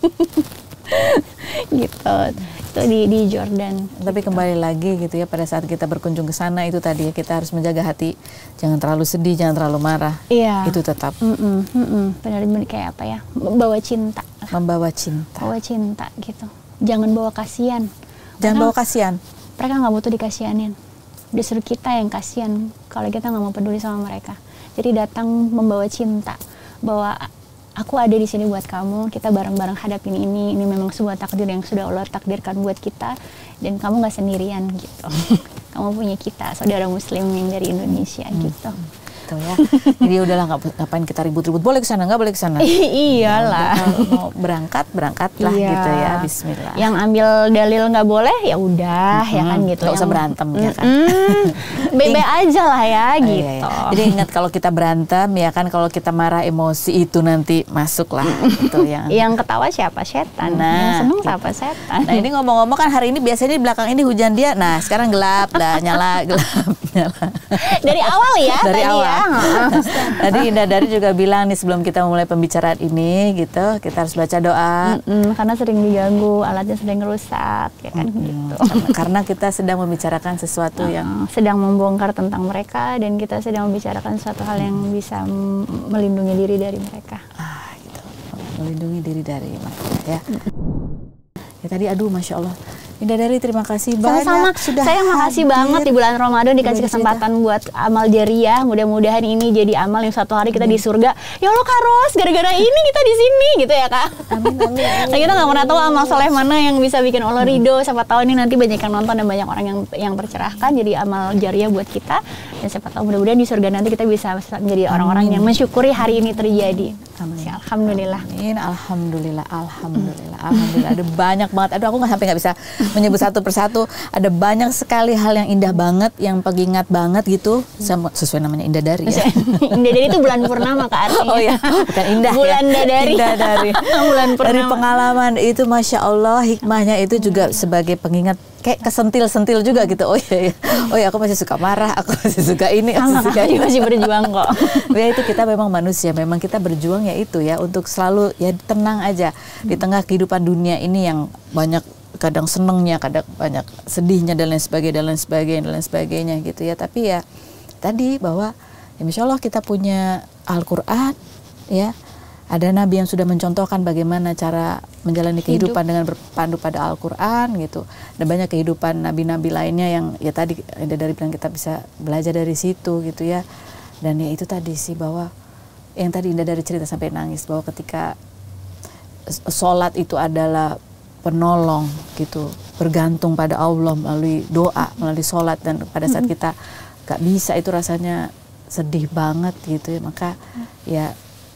Gitu. Itu di di Jordan. Tapi gitu. Kembali lagi gitu ya, pada saat kita berkunjung ke sana itu tadi ya, kita harus menjaga hati, jangan terlalu sedih, jangan terlalu marah. Iya. Itu tetap. Mm-mm, mm-mm. Benar-benar kayak apa ya? Membawa cinta. Membawa cinta. Bawa cinta gitu. Jangan bawa kasihan. Jangan Mereka, bawa kasihan. Mereka nggak butuh dikasihanin. Justru kita yang kasihan kalau kita nggak mau peduli sama mereka. Jadi datang membawa cinta, bahwa aku ada di sini buat kamu, kita bareng-bareng hadapin ini, ini memang sebuah takdir yang sudah Allah takdirkan buat kita, dan kamu nggak sendirian gitu. Kamu punya kita, saudara muslim yang dari Indonesia hmm. gitu. Gitu ya. Jadi udahlah, ngapain kita ribut-ribut, boleh ke sana nggak boleh ke sana. Iyalah. Nah, mau berangkat berangkatlah iya. gitu ya, Bismillah. Yang ambil dalil nggak boleh ya udah hmm. ya kan gitu. Nggak usah berantem ya kan. Bebe aja lah ya gitu. Iya, iya. Jadi ingat kalau kita berantem ya kan, kalau kita marah emosi itu nanti masuk lah gitu yang. Yang ketawa siapa? Setan. Nah, yang seneng gitu. Siapa? Setan. Nah ini ngomong-ngomong kan hari ini biasanya di belakang ini hujan dia. Nah sekarang gelap lah, nyala gelap nyala. Dari awal ya. Dari tadi awal. Ya. Tadi Indah Dari juga bilang nih sebelum kita memulai pembicaraan ini gitu, kita harus baca doa. Mm-mm, karena sering diganggu, alatnya sering rusak, ya kan mm-hmm. gitu. Karena kita sedang membicarakan sesuatu uh, yang sedang membongkar tentang mereka, dan kita sedang membicarakan suatu hal yang bisa m- melindungi diri dari mereka. Ah, gitu. Melindungi diri dari mereka ya. Ya tadi aduh Masya Allah, Indah Dari, terima kasih banyak. Sama-sama. Sudah Saya makasih hadir. banget di bulan Ramadan dikasih Berbagi kesempatan cerita. Buat amal jariah. Mudah-mudahan ini jadi amal yang suatu hari kita amin. Di surga. Ya Allah Kak Ros, gara-gara ini kita di sini gitu ya Kak. Amin amin. amin. Kita nggak pernah tahu amal soleh mana yang bisa bikin Allah ridho. Siapa tahu ini nanti banyak yang nonton dan banyak orang yang yang tercerahkan jadi amal jariah buat kita. Dan siapa tahu mudah-mudahan di surga nanti kita bisa menjadi orang-orang yang mensyukuri hari ini terjadi. Amin. Ya, alhamdulillah. Amin. Alhamdulillah. Alhamdulillah. Alhamdulillah. Ada banyak banget. Aduh, aku nggak sampai nggak bisa menyebut satu persatu. Ada banyak sekali hal yang indah banget, yang pengingat banget gitu. Sesuai namanya Indah Dari ya. Indah Dari itu bulan purnama Kak artinya. Oh ya, bukan indah bulan ya. Dari. Indah Dari. Bulan purnama. Dari pengalaman itu Masya Allah hikmahnya itu juga sebagai pengingat. Kayak kesentil-sentil juga gitu. Oh iya, iya. Oh iya, aku masih suka marah, aku masih suka ini, aku sama, suka ini. masih berjuang kok. Ya itu kita memang manusia, memang kita berjuang ya itu ya untuk selalu ya tenang aja di tengah kehidupan dunia ini yang banyak kadang senengnya, kadang banyak sedihnya dan lain sebagainya dan lain sebagainya dan lain sebagainya gitu ya. Tapi ya tadi bahwa ya Insya Allah kita punya Al-Quran ya. Ada nabi yang sudah mencontohkan bagaimana cara menjalani kehidupan hidup. Dengan berpandu pada Al-Quran gitu. Dan banyak kehidupan nabi-nabi lainnya yang ya tadi ada dari bilang kita bisa belajar dari situ gitu ya. Dan ya itu tadi sih bahwa yang tadi Indah Dari cerita sampai nangis bahwa ketika sholat itu adalah penolong gitu, bergantung pada Allah melalui doa, melalui sholat, dan pada saat kita gak bisa itu rasanya sedih banget gitu ya. Maka ya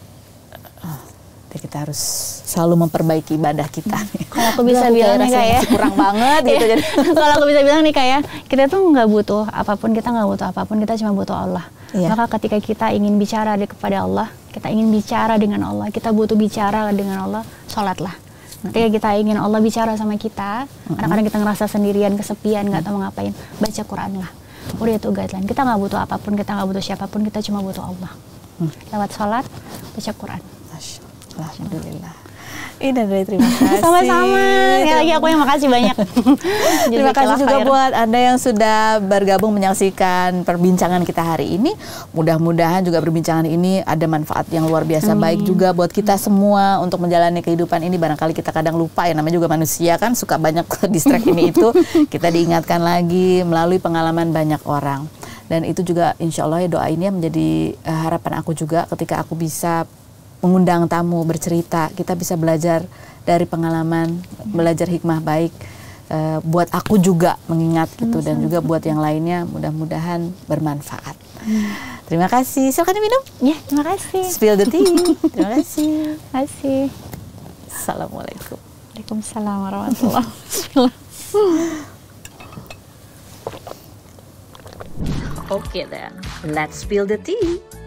kita harus selalu memperbaiki ibadah kita. Kalau aku bisa bilang nih Kak ya, kurang banget gitu. Jadi kalau aku bisa bilang nih Kak ya, kita tuh nggak butuh apapun, kita nggak butuh apapun, kita cuma butuh Allah. Iya. Maka ketika kita ingin bicara kepada Allah, kita ingin bicara dengan Allah, kita butuh bicara dengan Allah, sholatlah. Ketika kita ingin Allah bicara sama kita, mm-hmm. kadang-kadang kita ngerasa sendirian, kesepian, nggak tahu mau ngapain, baca Quran lah. Udah itu guideline. Kita nggak butuh apapun, kita nggak butuh siapapun, kita cuma butuh Allah. Hmm. Lewat sholat, baca Quran. Alhamdulillah. Indah Dari, terima kasih. Sama-sama. Sekali lagi aku yang makasih banyak. Terima kasih juga khair. Buat Anda yang sudah bergabung menyaksikan perbincangan kita hari ini. Mudah-mudahan juga perbincangan ini ada manfaat yang luar biasa. Amin. Baik juga buat kita semua untuk menjalani kehidupan ini. Barangkali kita kadang lupa ya, namanya juga manusia kan, suka banyak distract ini itu. Kita diingatkan lagi melalui pengalaman banyak orang. Dan itu juga insya Allah ya doa ini menjadi uh, harapan aku juga ketika aku bisa mengundang tamu bercerita, kita bisa belajar dari pengalaman, belajar hikmah baik uh, buat aku juga mengingat gitu, dan juga buat yang lainnya mudah-mudahan bermanfaat. Hmm. Terima kasih. Silakan diminum. Ya, terima kasih. Spill the tea. Terima kasih. Terima kasih. Assalamualaikum. Waalaikumsalam warahmatullahi wabarakatuh. Okay then, let's spill the tea.